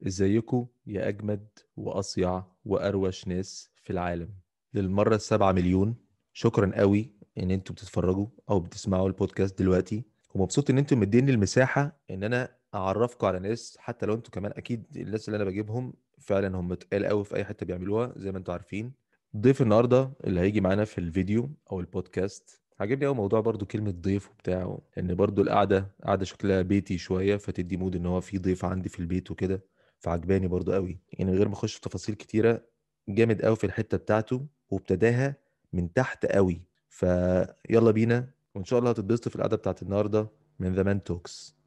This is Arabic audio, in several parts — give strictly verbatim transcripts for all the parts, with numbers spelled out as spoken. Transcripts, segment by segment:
ازيكم يا أجمد وأصيع وأروش ناس في العالم؟ للمرة السابعة مليون، شكرا قوي إن انتوا بتتفرجوا أو بتسمعوا البودكاست دلوقتي، ومبسوط إن انتوا مديني المساحة إن أنا أعرفكم على ناس، حتى لو انتوا كمان أكيد الناس اللي أنا بجيبهم فعلا هم تقال قوي في أي حتة بيعملوها زي ما انتوا عارفين. ضيف النهاردة اللي هيجي معانا في الفيديو أو البودكاست عجبني أوي موضوع برضو كلمة ضيف وبتاعه، إن برضو القعدة قعدة شكلها بيتي شوية فتدي مود إن هو في ضيف عندي في البيت وكده. فعجباني برضو قوي، يعني من غير ما اخش في تفاصيل كتيره. جامد قوي في الحته بتاعته وابتداها من تحت قوي. فيلا بينا، وان شاء الله هتتبسطوا في القعده بتاعت النهارده من ذا مان توكس.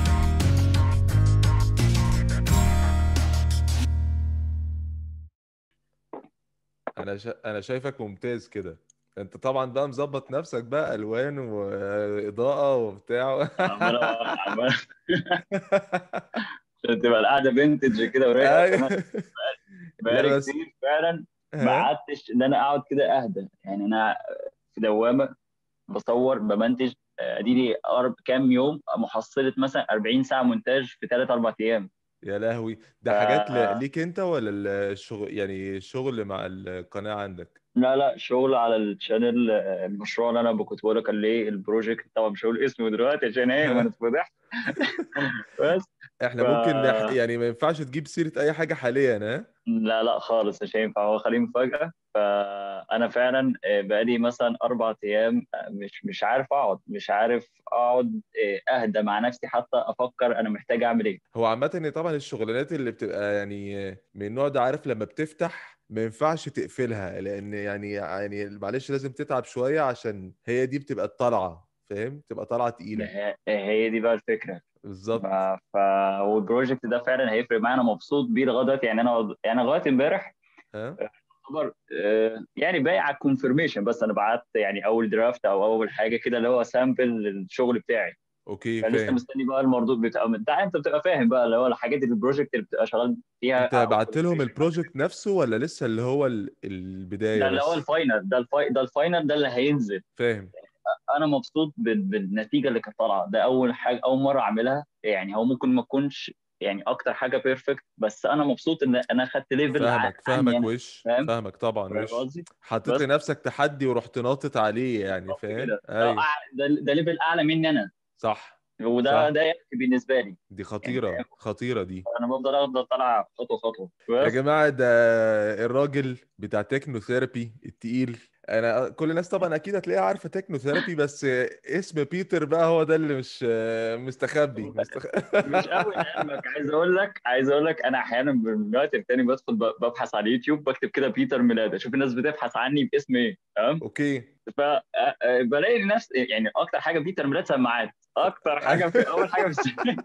انا شا... انا شايفك ممتاز كده. انت طبعا بقى مظبط نفسك بقى الوان واضاءه وبتاع. عمال عمال عشان تبقى القعده فينتج كده ورايقه ايوه. عشان انا لا بقالي بس. كتير فعلا ما ها. قعدتش ان انا اقعد كده اهدى. يعني انا في دوامه بصور بمنتج، آه، اديلي قرب كام يوم محصله مثلا أربعين ساعه مونتاج في ثلاثة أربعة ايام. يا لهوي، ده حاجات ل... ف ليك انت ولا الشغل، يعني الشغل مع القناه عندك؟ لا لا شغل على الشانل. آه، المشروع اللي انا كنت بقول لك عليه البروجكت، طبعا مش هقول اسمه دلوقتي عشان ايه ما نتفضحش. بس احنا ف ممكن نح... يعني ما ينفعش تجيب سيرة اي حاجة حاليا، ها؟ لا لا خالص مش هينفع، هو خليه مفاجأة. فأنا فعلا آه، بقالي مثلا أربع أيام، آه، مش مش عارف أقعد، مش عارف أقعد آه، أهدى مع نفسي حتى أفكر أنا محتاج أعمل إيه. هو عامة ان طبعا الشغلانات اللي بتبقى يعني من النوع ده، عارف لما بتفتح ما ينفعش تقفلها، لان يعني يعني معلش لازم تتعب شوية عشان هي دي بتبقى الطلعة، فاهم؟ تبقى طلعة ما تقيلة. هي هي دي بقى الفكرة. ف... بالظبط. ف... والبروجكت ده فعلا هيفرق معايا، أنا مبسوط بيه لغاية دلوقتي. يعني أنا يعني لغاية إمبارح ها. آه، يعتبر آه، يعني باقي على الكونفirmation، بس أنا بعت يعني أول درافت أو أول حاجة كده اللي هو سامبل للشغل بتاعي. اوكي، فلسه فاهم. مستني بقى المردود بتاع بتاع انت بتبقى فاهم بقى اللي هو الحاجات اللي البروجكت اللي بتبقى شغال فيها انت او بعت لهم collaboration مع البروجكت شركه. نفسه ولا لسه اللي هو ال- البداية ده اللي هو بس؟ الفاينل، ده الفاي ده الفاينل ده اللي هينزل. فاهم. انا مبسوط بال- بالنتيجه اللي كانت طالعه. ده اول حاجه، اول مره اعملها. يعني هو ممكن ما تكونش يعني اكتر حاجه بيرفكت، بس انا مبسوط ان انا خدت ليفل فاهمك عني فاهمك انا. وش فاهم فاهمك طبعا فاهم وش. قصدي. حطيت بس لنفسك تحدي ورحت ناطط عليه، يعني بالظبط فاهم؟ كده، ده ايوه. أع- ده ده ليفل اعلى مني انا. صح. وده صح. ده يكفي بالنسبه لي. دي يعني خطيرة فاهم. خطيرة دي. انا بفضل افضل طالع خطوه خطوه يا بس. جماعة، ده الراجل بتاع تكنو ثيرابي التقيل. انا كل الناس طبعا اكيد هتلاقيها عارفة تكنو ثيرابي، بس اسم بيتر بقى هو ده اللي مش مستخبي مستخ... مش قوي لعلمك، عايز اقول لك عايز اقول لك انا احيانا من وقت للتاني بدخل ب- ببحث على اليوتيوب، بكتب كده بيتر ميلاد اشوف الناس بتبحث عني باسم ايه. تمام. اوكي. فبلاقي نفس يعني اكتر حاجه بيتر ميلاد سماعات، اكتر حاجه في اول حاجه في الس-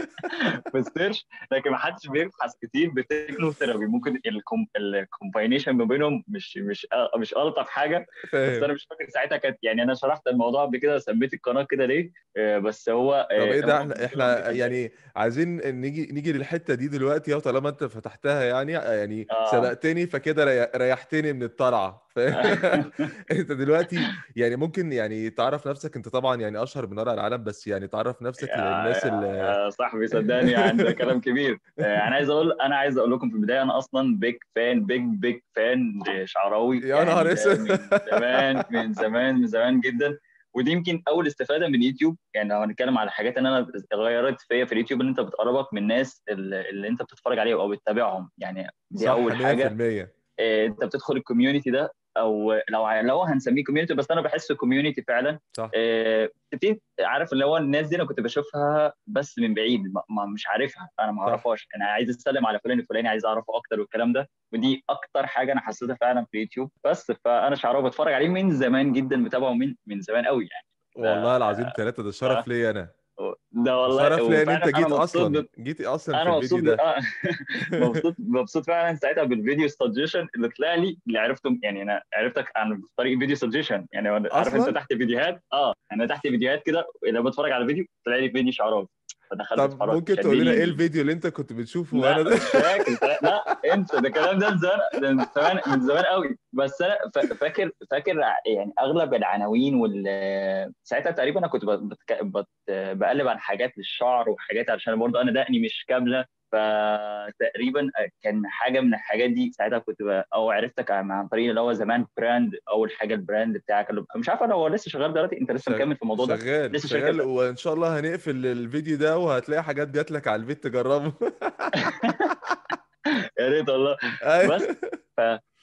في السيرش. لكن ما حدش بيبحث كتير بتكنو ثيرابي. ممكن الكومباينيشن ما بينهم مش مش أ- مش الطف حاجه. بس فاهم. انا مش فاكر ساعتها كانت، يعني انا شرحت الموضوع قبل كده، سميت القناه كده ليه. آه، بس هو طب آه، ايه ده، هو احنا بيتر احنا ميلاد. يعني عايزين نيجي نيجي للحتة دي دلوقتي اهو، طالما انت فتحتها يعني يعني اه سبقتني فكده ري- ريحتني من الطلعة، فاهم؟ انت دلوقتي يعني ممكن يعني تعرف نفسك، انت طبعا يعني اشهر من ورا العالم، بس يعني تعرف نفسك يا للناس اللي... يا صاحبي صدقني عند كلام كبير. آه، انا عايز اقول انا عايز اقول لكم في البدايه، انا اصلا بيج فان بيج بيج فان لشعراوي. يا يعني نهار ده اسود. من زمان من زمان من زمان جدا. ودي يمكن اول استفاده من يوتيوب. يعني لو هنتكلم على حاجات ان انا غيرت فيا في اليوتيوب، ان انت بتقربك من الناس اللي, اللي انت بتتفرج عليهم او بتتابعهم. يعني دي صح، اول حاجه. مية في المية. آه، انت بتدخل الكوميونتي ده، او لو ع- لو هنسميه كوميونتي، بس انا بحسه كوميونتي فعلا. صح. آه، بتبتدي عارف اللي هو الناس دي انا كنت بشوفها بس من بعيد، ما ما- مش عارفها، انا ما صح. اعرفهاش. انا عايز اسلم على فلان الفلاني، عايز اعرفه اكتر والكلام ده. ودي اكتر حاجه انا حسيتها فعلا في يوتيوب. بس فانا شعراوي بتفرج عليه من زمان جدا، متابعه من من زمان قوي يعني. والله العظيم ثلاثة، ده ف- شرف ليا انا. ده والله. وشرف ليا ان انت وفعلا انا جيت مبسوط. اصلا جيت اصلا في انا الفيديو مبسوط ب... ده. آه. مبسوط مبسوط فعلا ساعتها بالفيديو سجيشن اللي طلع لي، اللي عرفته. يعني انا عرفتك عن طريق فيديو سجيشن. يعني أنا عارف انت اصلا. تحت فيديوهات، اه انا تحت فيديوهات كده لما بتفرج على فيديو طلع لي فيديو شعراوي. فدخلت طب اتفرجت ممكن تقول لنا ايه شدني. الفيديو اللي انت كنت بتشوفه وانا لا ده؟ مش فاكر. لا انسى ده، الكلام ده من زمان، ده من زمان من زمان قوي. بس انا فا- فاكر فاكر يعني اغلب العناوين وال ساعتها تقريبا انا كنت بت... بت... بت... بقلب عن حاجات للشعر وحاجات، علشان برضه انا دقني مش كامله. فتقريبا كان حاجه من الحاجات دي ساعتها كنت ب... او عرفتك عن طريق اللي هو زمان براند، اول حاجه البراند بتاعك اللي... مش عارف انا هو لسه شغال دلوقتي، انت لسه شغ... مكمل في الموضوع ده؟ شغال لسه شغال، شركتك؟ وان شاء الله هنقفل الفيديو ده وهتلاقي حاجات جات لك على البيت تجربه. يا ريت والله. أيوة. بس ف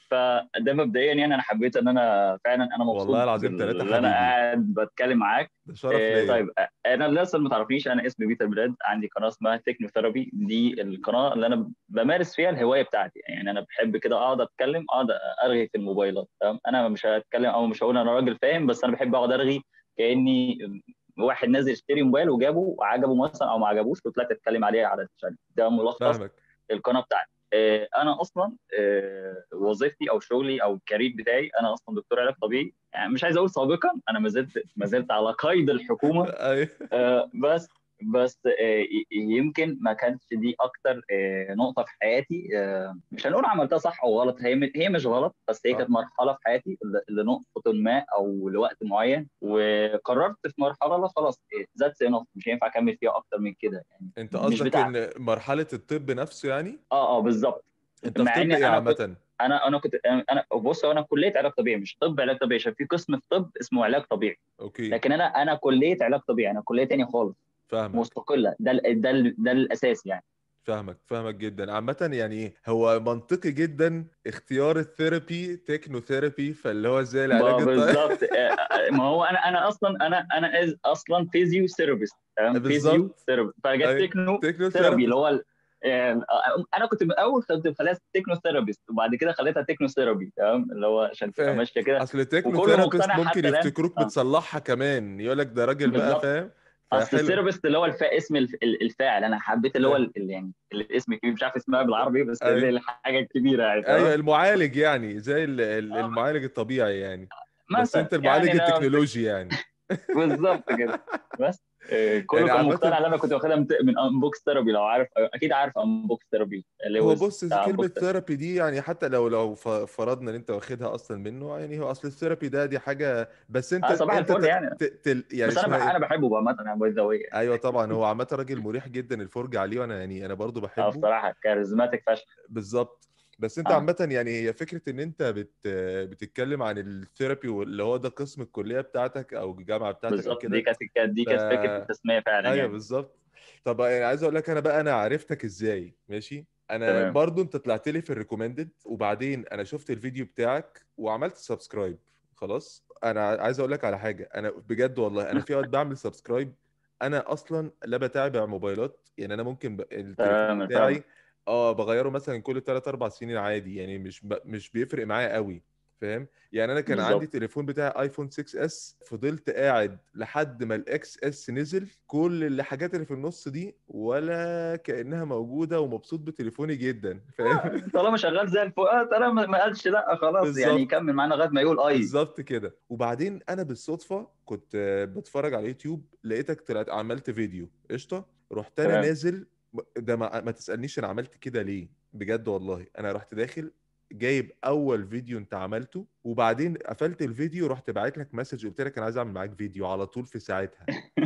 فده مبدئيا يعني انا حبيت ان انا فعلا انا مبسوط والله العظيم ثلاثة باللي انا حبيبي، قاعد بتكلم معاك. ده شرف إيه ليا. طيب، انا لسه ما تعرفنيش، انا اسمي بيتر بلاد، عندي قناه اسمها تكنو ثيرابي، دي القناه اللي انا بمارس فيها الهوايه بتاعتي. يعني انا بحب كده اقعد اتكلم، اقعد ارغي في الموبايلات، تمام؟ انا مش هتكلم او مش هقول انا راجل فاهم، بس انا بحب اقعد ارغي كاني واحد نازل يشتري موبايل وجابه وعجبه مثلا او ما عجبوش وطلعت اتكلم عليه على الشانل. ده ملخص فاهمك. القناه بتاعتي. آه، انا اصلا آه، وظيفتي او شغلي او الكارير بتاعي، انا اصلا دكتور علاج طبيعي. يعني مش عايز اقول سابقا، انا ما زلت ما زلت على قيد الحكومه. أيوة. آه، بس بس آه، ي- يمكن ما كانتش دي اكتر آه، نقطه في حياتي. آه، مش هنقول عملتها صح او غلط، هي م- هي مش غلط، بس هي اه، كانت مرحله في حياتي ل- لنقطه ما او لوقت معين، وقررت في مرحله لا خلاص، ذاتس انف، مش هينفع اكمل فيها اكتر من كده يعني، انت مش قصدك بتاعتي. ان مرحلة الطب نفسه يعني؟ اه اه بالظبط. انت في مع طب ان ايه انا كنت عامة؟ انا انا كنت انا بص، انا كليه علاج طبيعي مش طب علاج طبيعي، عشان في قسم في طب اسمه علاج طبيعي. اوكي. لكن انا انا كليه علاج طبيعي، انا كليه تانية خالص، فاهمك مستقله. ده ال- ده ال- ده الاساس يعني. فاهمك فاهمك جدا. عامة يعني ايه، هو منطقي جدا اختيار الثيرابي تكنو ثيرابي، فاللي هو زي العلاج ب- الطبيعي. بالظبط. آه، آه، ما هو انا انا اصلا انا انا إز- اصلا فيزيو ثيرابيست، تمام؟ فيزيو بالظبط. ثيرابي، فجت اي تكنو تكنو ثيرابي اللي ثيرابي. هو ال- آه، آه، انا كنت من اول كنت خليها تكنو ثيرابيست، وبعد كده خليتها تكنو ثيرابي، تمام؟ اللي هو عشان تبقى فاهم. ماشيه كده، اصل تكنو وكله ثيرابيست مقتنع ممكن حتى الان. يفتكروك اه بتصلحها كمان، يقول لك ده راجل بقى بالظبط. فاهم. اصل فحلو. الثيرابيست اللي هو الفا اسم الف... ال- الفاعل، انا حبيت اللي هو فاهم. ال... ال- يعني الاسم الكبير، مش عارف اسمها بالعربي، بس اي، اللي الحاجه الكبيره يعني، ايوه تمام؟ المعالج يعني، زي ال- ال- اه المعالج الطبيعي يعني. بس مثلا انت يعني المعالج انا التكنولوجي يعني. بالظبط كده. بس آه، كله يعني كان مقتنع عامة، ان انا كنت واخدها من من انبوكس ثيرابي، لو عارف اكيد عارف انبوكس ثيرابي، هو لويس بص بتاع كلمة انبوكس ثيرابي. ثيرابي دي يعني، حتى لو لو ف- فرضنا ان انت واخدها اصلا منه، يعني هو اصل الثيرابي ده دي حاجة، بس انت اه صباح انت الفل ت... يعني. ت... تل... يعني بس انا اسمها بح... انا ايه. بحبه بقى مثلا باي ذا واي. ايوه طبعا، هو عامة راجل مريح جدا الفرجة عليه، وانا يعني انا برضو اه بحبه. بصراحه كاريزماتيك فشخ. بالظبط. بس انت اه عامة يعني، هي فكرة ان انت بت... بتتكلم عن الثيرابي، واللي هو ده قسم الكلية بتاعتك او الجامعة بتاعتك او بالظبط، دي كده. كانت كانت- دي ف كانت فكره التسميه فعلا ايوه يعني. بالظبط. طب يعني عايز اقول لك انا بقى، انا عرفتك ازاي ماشي. انا تمام. برضو انت طلعت لي في الريكومندد، وبعدين انا شفت الفيديو بتاعك وعملت سبسكرايب. خلاص، انا عايز اقول لك على حاجه، انا بجد والله انا في وقت بعمل سبسكرايب. انا اصلا لا بتابع موبايلات، يعني انا ممكن ب... التليفون تمام فاهم. بتاعي اه بغيره مثلا كل ثلاث اربع سنين عادي، يعني مش ب... مش بيفرق معايا قوي. فاهم. يعني انا كان عندي بالظبط. تليفون بتاعي ايفون ستة اس، فضلت قاعد لحد ما الاكس اس نزل، كل الحاجات اللي في النص دي ولا كأنها موجودة، ومبسوط بتليفوني جدا فاهم. آه، طالما شغال زي الفل، آه، طالما ما ما قالش لا خلاص يعني، بالظبط. يكمل معانا لغايه ما يقول اي. بالظبط كده. وبعدين انا بالصدفة كنت آه، بتفرج على اليوتيوب، لقيتك طلعت عملت فيديو قشطة، رحت انا تمام. نازل. ده ما, ما تسألنيش انا عملت كده ليه، بجد والله انا رحت داخل جايب اول فيديو انت عملته، وبعدين قفلت الفيديو، رحت باعت لك مسج قلت لك انا عايز اعمل معاك فيديو على طول في ساعتها.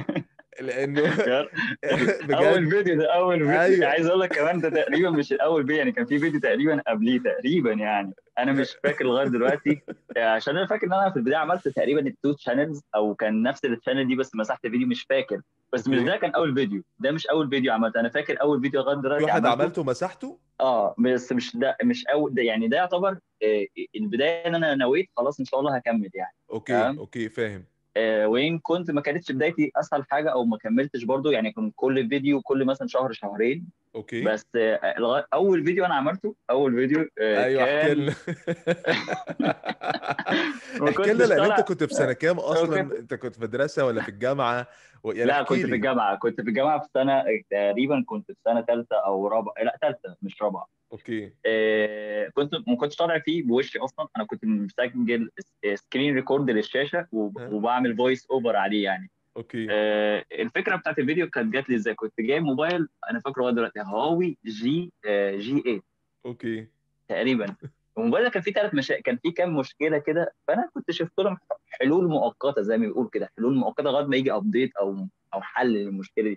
لانه يا- اول بجد. فيديو ده اول فيديو، ايوه. عايز اقول لك كمان ده تقريبا مش الاول فيديو يعني، كان في فيديو تقريبا قبليه تقريبا يعني، انا مش فاكر لغايه دلوقتي. آه، عشان انا فاكر ان انا في البدايه عملت تقريبا التو شانلز، او كان نفس الشانل دي بس مسحت فيديو، مش فاكر. بس مش اوكي. ده كان اول فيديو، ده مش اول فيديو عملته، انا فاكر اول فيديو لغايه في دلوقتي واحد عملته. عملته ومسحته. اه بس مش ده، مش اول ده يعني، ده يعتبر آه، البدايه ان انا نويت خلاص ان شاء الله هكمل يعني. اوكي تمام. اوكي فاهم. آه، وان كنت ما كانتش بدايتي اسهل حاجه او ما كملتش برضو يعني، كنت كل فيديو كل مثلا شهر شهرين. اوكي. بس آه، لغاية- اول فيديو انا عملته، اول فيديو آه، ايوه احكي كان لنا. ما احكي لنا، كنتش لان انت طالع. كنت في سنة كام آه، كنت اصلا، انت كنت في مدرسة ولا في الجامعة و... يعني لا احكي كنت في لي. الجامعه، كنت في الجامعه في سنه تقريبا، كنت في سنه ثالثه او رابعه، لا ثالثه مش رابعه. اوكي. آه، كنت ما كنتش طالع فيه بوشي اصلا، انا كنت مسجل سكرين ريكورد للشاشه وب- ها. وبعمل فويس اوفر عليه يعني. اوكي. آه، الفكره بتاعت الفيديو كانت جات لي ازاي، كنت جايب موبايل انا فاكره لغايه دلوقتي، هواوي جي آه، جي ثمانية اوكي. تقريبا. الموبايل ده كان فيه ثلاث مشاكل، كان فيه كام مشكله كده، فانا كنت شفت لهم حلول مؤقته زي ما بيقول كده، حلول مؤقته لغايه ما يجي ابديت او او حل للمشكله دي.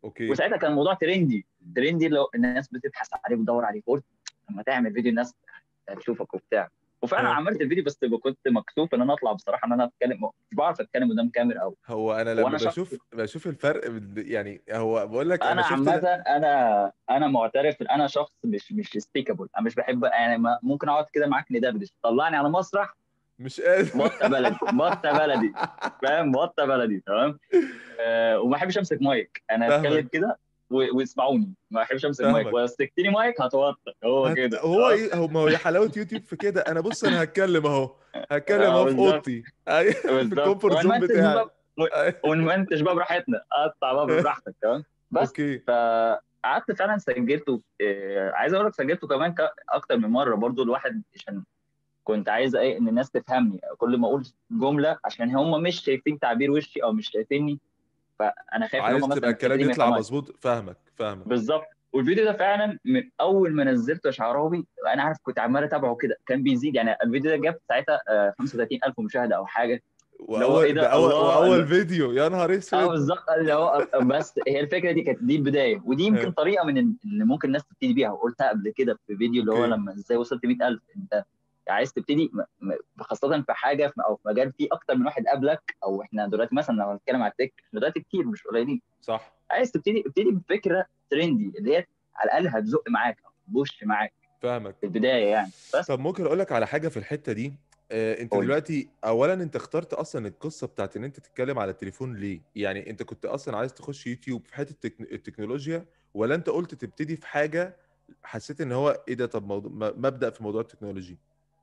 اوكي. وساعتها كان الموضوع ترندي ترندي اللي هو الناس بتبحث عليه بتدور عليه، قلت لما تعمل فيديو الناس هتشوفك وبتاع. وفعلا ها. عملت الفيديو، بس كنت مكسوف ان انا اطلع بصراحه، ان انا اتكلم مش بعرف اتكلم قدام كاميرا قوي. هو انا لما وانا شخص، بشوف بشوف الفرق بال- يعني هو بقول لك انا انا شفت عامه ده. انا انا معترف ان انا شخص مش مش سبيكابل، انا مش بحب يعني ما- ممكن اقعد كده معاك ندردش، طلعني على مسرح مش قادر. بطه بلدي بطه بلدي، فاهم؟ بطه بلدي تمام. أه وما بحبش امسك مايك، انا اتكلم فاهمك كده و- واسمعوني، ما بحبش امسك مايك، فاهمك. ولو مسكتني مايك هتوتر، هو هت... كده هو تمام. ايه هو ما هو حلاوه يوتيوب في كده. انا بص انا هتكلم اهو، هتكلم اه اهو في بالظبط اوضتي. أي- في بالظبط، الكومفورت زون ونمنتج بتاعي. بقى و- أي- ونمنتج بقى براحتنا، اقطع بقى براحتك تمام. بس اوكي. فقعدت فعلا سجلته، آه، عايز اقول لك سجلته كمان ك- اكتر من مره برضو الواحد، عشان كنت عايز ايه ان الناس تفهمني، كل ما اقول جمله عشان هم مش شايفين تعبير وشي او مش شايفيني، فانا خايف ان عايز هم تبقى مثلا الحته الكلام دي ما يطلع يفهموهاش. مظبوط. فاهمك فاهمك. بالظبط. والفيديو ده فعلا من اول ما نزلته يا شعراوي، انا عارف كنت عمال اتابعه كده، كان بيزيد يعني. الفيديو ده جاب ساعتها آه، خمسة وثلاثين الف مشاهده او حاجه، اللي هو ايه واول ده ده، اول واول الله. فيديو يا نهار اه اسود. بالظبط، اللي هو بس هي الفكره دي كانت دي البدايه، ودي يمكن ها. طريقه من ال- اللي ممكن الناس تبتدي بيها، وقلتها قبل كده في فيديو اللي هو اوكي. لما ازاي وصلت مئة الف. انت عايز تبتدي م- م- خاصه في حاجه في- او في مجال فيه اكتر من واحد قبلك، او احنا دلوقتي مثلا لو هنتكلم على التك احنا دلوقتي كتير مش قليلين. صح. عايز تبتدي ابتدي بفكره ترندي اللي هي على الاقل هتزق معاك او تبوش معاك فاهمك. في البدايه يعني. بس طب ممكن اقول لك على حاجه في الحته دي. آه، انت قول. دلوقتي اولا انت اخترت اصلا القصه بتاعت ان انت تتكلم على التليفون ليه؟ يعني انت كنت اصلا عايز تخش يوتيوب في حته التكن- التكنولوجيا، ولا انت قلت تبتدي في حاجه حسيت ان هو ايه ده؟ طب موضوع م- مبدأ في موضوع التكنولوجي.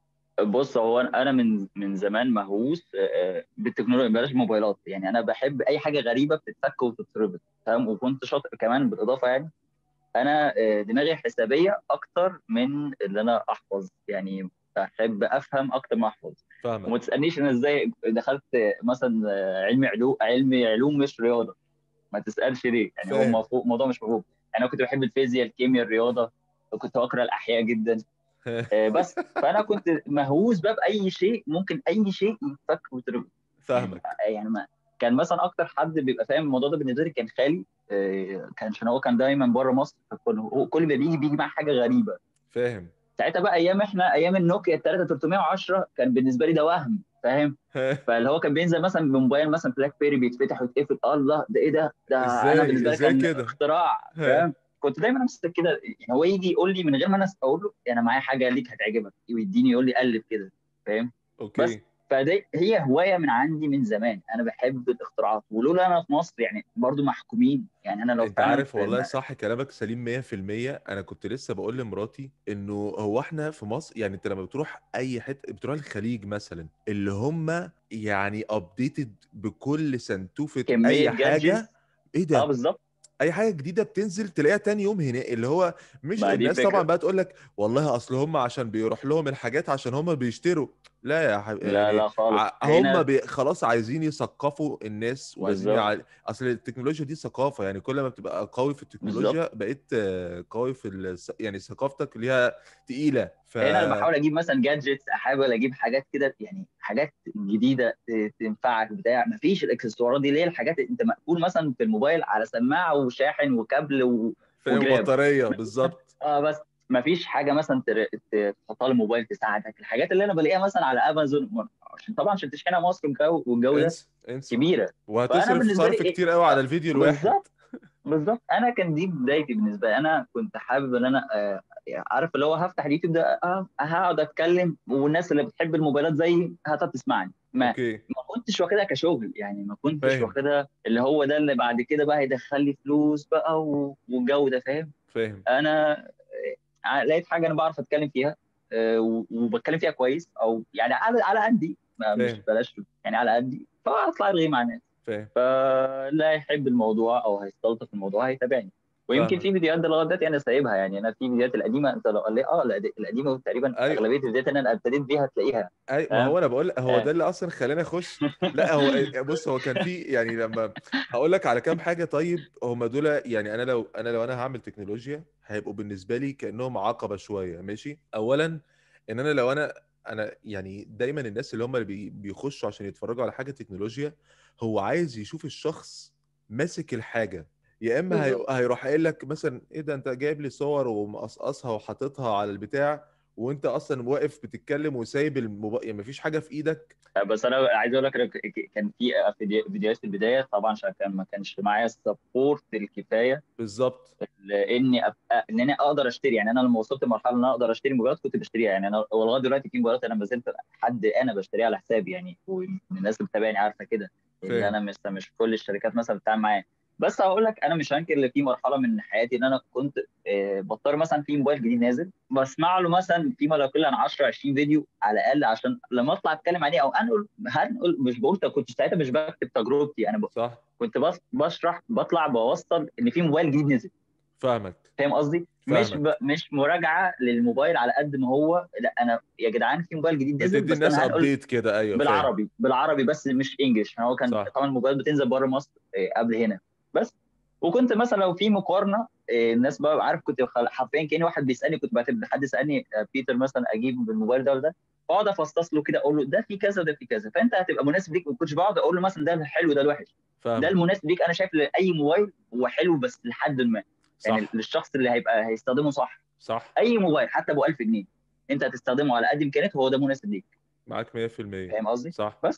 بص هو انا من من زمان مهووس آه، بالتكنولوجيا، بلاش موبايلات يعني، انا بحب اي حاجه غريبه بتتفك وتتربط فاهم. وكنت شاطر كمان بالاضافه يعني، انا آه، دماغي حسابيه اكتر من اللي انا احفظ يعني، بحب افهم اكتر ما احفظ. فاهمك. وما تسالنيش انا ازاي دخلت آه، مثلا آه، علمي علوم، علمي علوم مش رياضه، ما تسالش ليه يعني، هو فاهم. مفهوم- موضوع مش مفهوم. يعني انا كنت بحب الفيزياء الكيمياء الرياضه، وكنت بقرا الاحياء جدا. آه، بس فانا كنت مهووس بقى باي شيء ممكن، اي شيء يتفك ويتربط يعني. فاهمك. يعني ما كان مثلا اكتر حد بيبقى فاهم الموضوع ده بالنسبه لي كان خالي، آه، كان عشان هو كان دايما بره مصر، فكل هو كل ما بيجي بيجي معاه حاجه غريبه. فاهم. ساعتها بقى ايام احنا ايام النوكيا ثلاثة آلاف وثلاثمائة وعشرة كان بالنسبه لي ده وهم فاهم. فاللي هو كان بينزل مثلا بموبايل مثلا بلاك بيري بيتفتح ويتقفل، الله ده ايه ده ده انا ازاي بالنسبه لي ازاي كان كده؟ اختراع فاهم. كنت دايما امسك كده يعني، هو يجي يقول لي من غير ما انا اقول له انا معايا حاجه ليك هتعجبك، ويديني يقول لي قلب كده فاهم. بس اوكي. فدي هي هوايه من عندي من زمان، انا بحب الاختراعات، ولولا انا في مصر يعني برضو محكومين يعني، انا لو انت فعلا عارف في والله م- صح كلامك سليم مية في المية. انا كنت لسه بقول لمراتي انه هو احنا في مصر، يعني انت لما بتروح اي حته، بتروح الخليج مثلا اللي هم يعني ابديتد بكل سنتوفه كميه اي حاجه. جادجتس. ايه اه ده؟ بالظبب. اي حاجه جديده بتنزل تلاقيها تاني يوم هنا، اللي هو مش ما دي الناس طبعا الفكره. بقى تقول لك والله اصل هم عشان بيروح لهم الحاجات عشان هم بيشتروا. لا يا حب... لا يعني لا خالص ع- هم هنا. بي... خلاص عايزين يثقفوا الناس وعايزين بالظبط يع... اصل التكنولوجيا دي ثقافه. يعني كل ما بتبقى قوي في بالظبط. التكنولوجيا بقيت آه، قوي في ال... يعني ثقافتك ليها تقيله. ف هنا انا بحاول اجيب مثلا جادجتس، احاول اجيب حاجات كده يعني، حاجات جديده ت- تنفعك بتاع، مفيش الاكسسوارات دي اللي هي الحاجات انت مقفول مثلا في الموبايل على سماعه وشاحن وكابل و... فاهم. وجراب. بطاريه بالظبط. اه بس مفيش حاجه مثلا تر- ت- تحطها الموبايل تساعدك، الحاجات اللي انا بلاقيها مثلا على امازون، عشان طبعا عشان تشحنها مصر والجو والجو ده انسى انسى. كبيره. فانا وهتصرف بالنسبه لي صرف ايه، كتير قوي على آه، الفيديو الواحد. بالظبط بالظبط. انا كان دي بدايتي بالنسبه لي، انا كنت حابب ان انا آه، يعني عارف اللي هو هفتح اليوتيوب ده آه، هقعد اتكلم، والناس اللي بتحب الموبايلات زيي هتقعد تسمعني. ما اوكي. ما كنتش واخدها كشغل يعني، ما كنتش فاهم. واخدها اللي هو ده اللي بعد كده بقى هيدخل لي فلوس بقى و- والجو ده فاهم. فاهم. انا آه، لقيت حاجه انا بعرف اتكلم فيها، آه، و- وبتكلم فيها كويس، او يعني على على قدي، ما مش فاهم. بلاش يعني على قدي، فاطلع ارغي مع الناس. فاهم. فلا يحب الموضوع او هيستلطف الموضوع هيتابعني. ويمكن فاهمك. في فيديوهات ده لغايه دلوقتي انا سايبها يعني، انا في فيديوهات القديمه انت لو قال لي اه لا، دي- القديمه تقريبا اي اغلبيه الفيديوهات اللي انا ابتديت بيها هتلاقيها اي ما فاهم. هو انا بقول لك هو ده آه. اللي اصلا خلاني اخش. لا هو بص هو كان في يعني لما هقول لك على كام حاجه. طيب هم دول يعني انا لو انا لو انا هعمل تكنولوجيا هيبقوا بالنسبه لي كانهم عقبه شويه. ماشي. اولا ان انا لو انا انا يعني دايما الناس اللي هم اللي بي- بيخشوا عشان يتفرجوا على حاجه تكنولوجيا، هو عايز يشوف الشخص ماسك الحاجه. يا اما هي... بالظبط. هيروح قايل لك مثلا ايه ده انت جايب لي صور ومقصقصها وحاططها على البتاع وانت اصلا واقف بتتكلم وسايب الموبايل، يعني مفيش حاجه في ايدك. بس انا عايز اقول لك إن ك- كان في فيديو- فيديوهات في البدايه طبعا، عشان كان ما كانش معايا السبورت الكفايه بالظبط. لاني ابقى ان انا اقدر اشتري. يعني انا لما وصلت لمرحله ان انا اقدر اشتري موبايلات كنت بشتريها. يعني انا ولغايه دلوقتي في موبايلات انا ما زلت حد انا بشتريها على حسابي يعني، ومن الناس اللي بتتابعني عارفه كده، اللي فاهم. انا مش مش كل الشركات مثلا بتتعامل معايا. بس هقول لك انا مش هنكر ان في مرحله من حياتي ان انا كنت آه، بضطر مثلا في موبايل جديد نازل بسمع له مثلا فيما لا يقل عن عشرة عشرين فيديو على الاقل عشان لما اطلع اتكلم عليه او انقل هنقل. مش بقول كنت ساعتها مش بكتب تجربتي انا ب... صح. كنت بس بشرح بطلع بوصل ان في موبايل جديد نزل. فاهمك. فاهم قصدي؟ مش ب... فاهمك. مش مراجعه للموبايل على قد ما هو لا انا يا جدعان في موبايل جديد نزل بتدي بس الناس انا هنقول ابديت كده، ايوه فاهم. بالعربي بالعربي بس مش انجلش. هو كان صح. طبعا الموبايل بتنزل بره مصر آه، قبل هنا بس. وكنت مثلا لو في مقارنه آه، الناس بقى عارف كنت خل- حرفيا كاني واحد بيسالني، كنت بعتبر حد يسالني آه، بيتر مثلا اجيب بالموبايل ده ولا ده، اقعد افصص له كده اقول له ده في كذا وده في كذا فانت هتبقى مناسب ليك. ما كنتش بقعد اقول له مثلا ده الحلو ده الوحش، ده فاهمك. المناسب ليك. انا شايف لاي موبايل هو حلو بس لحد ما، يعني صح. للشخص اللي هيبقى هيستخدمه صح. صح. اي موبايل حتى ابو ألف جنيه انت هتستخدمه على قد امكانياته هو ده مناسب ليك. معاك مية في المية. فاهم قصدي؟ صح. بس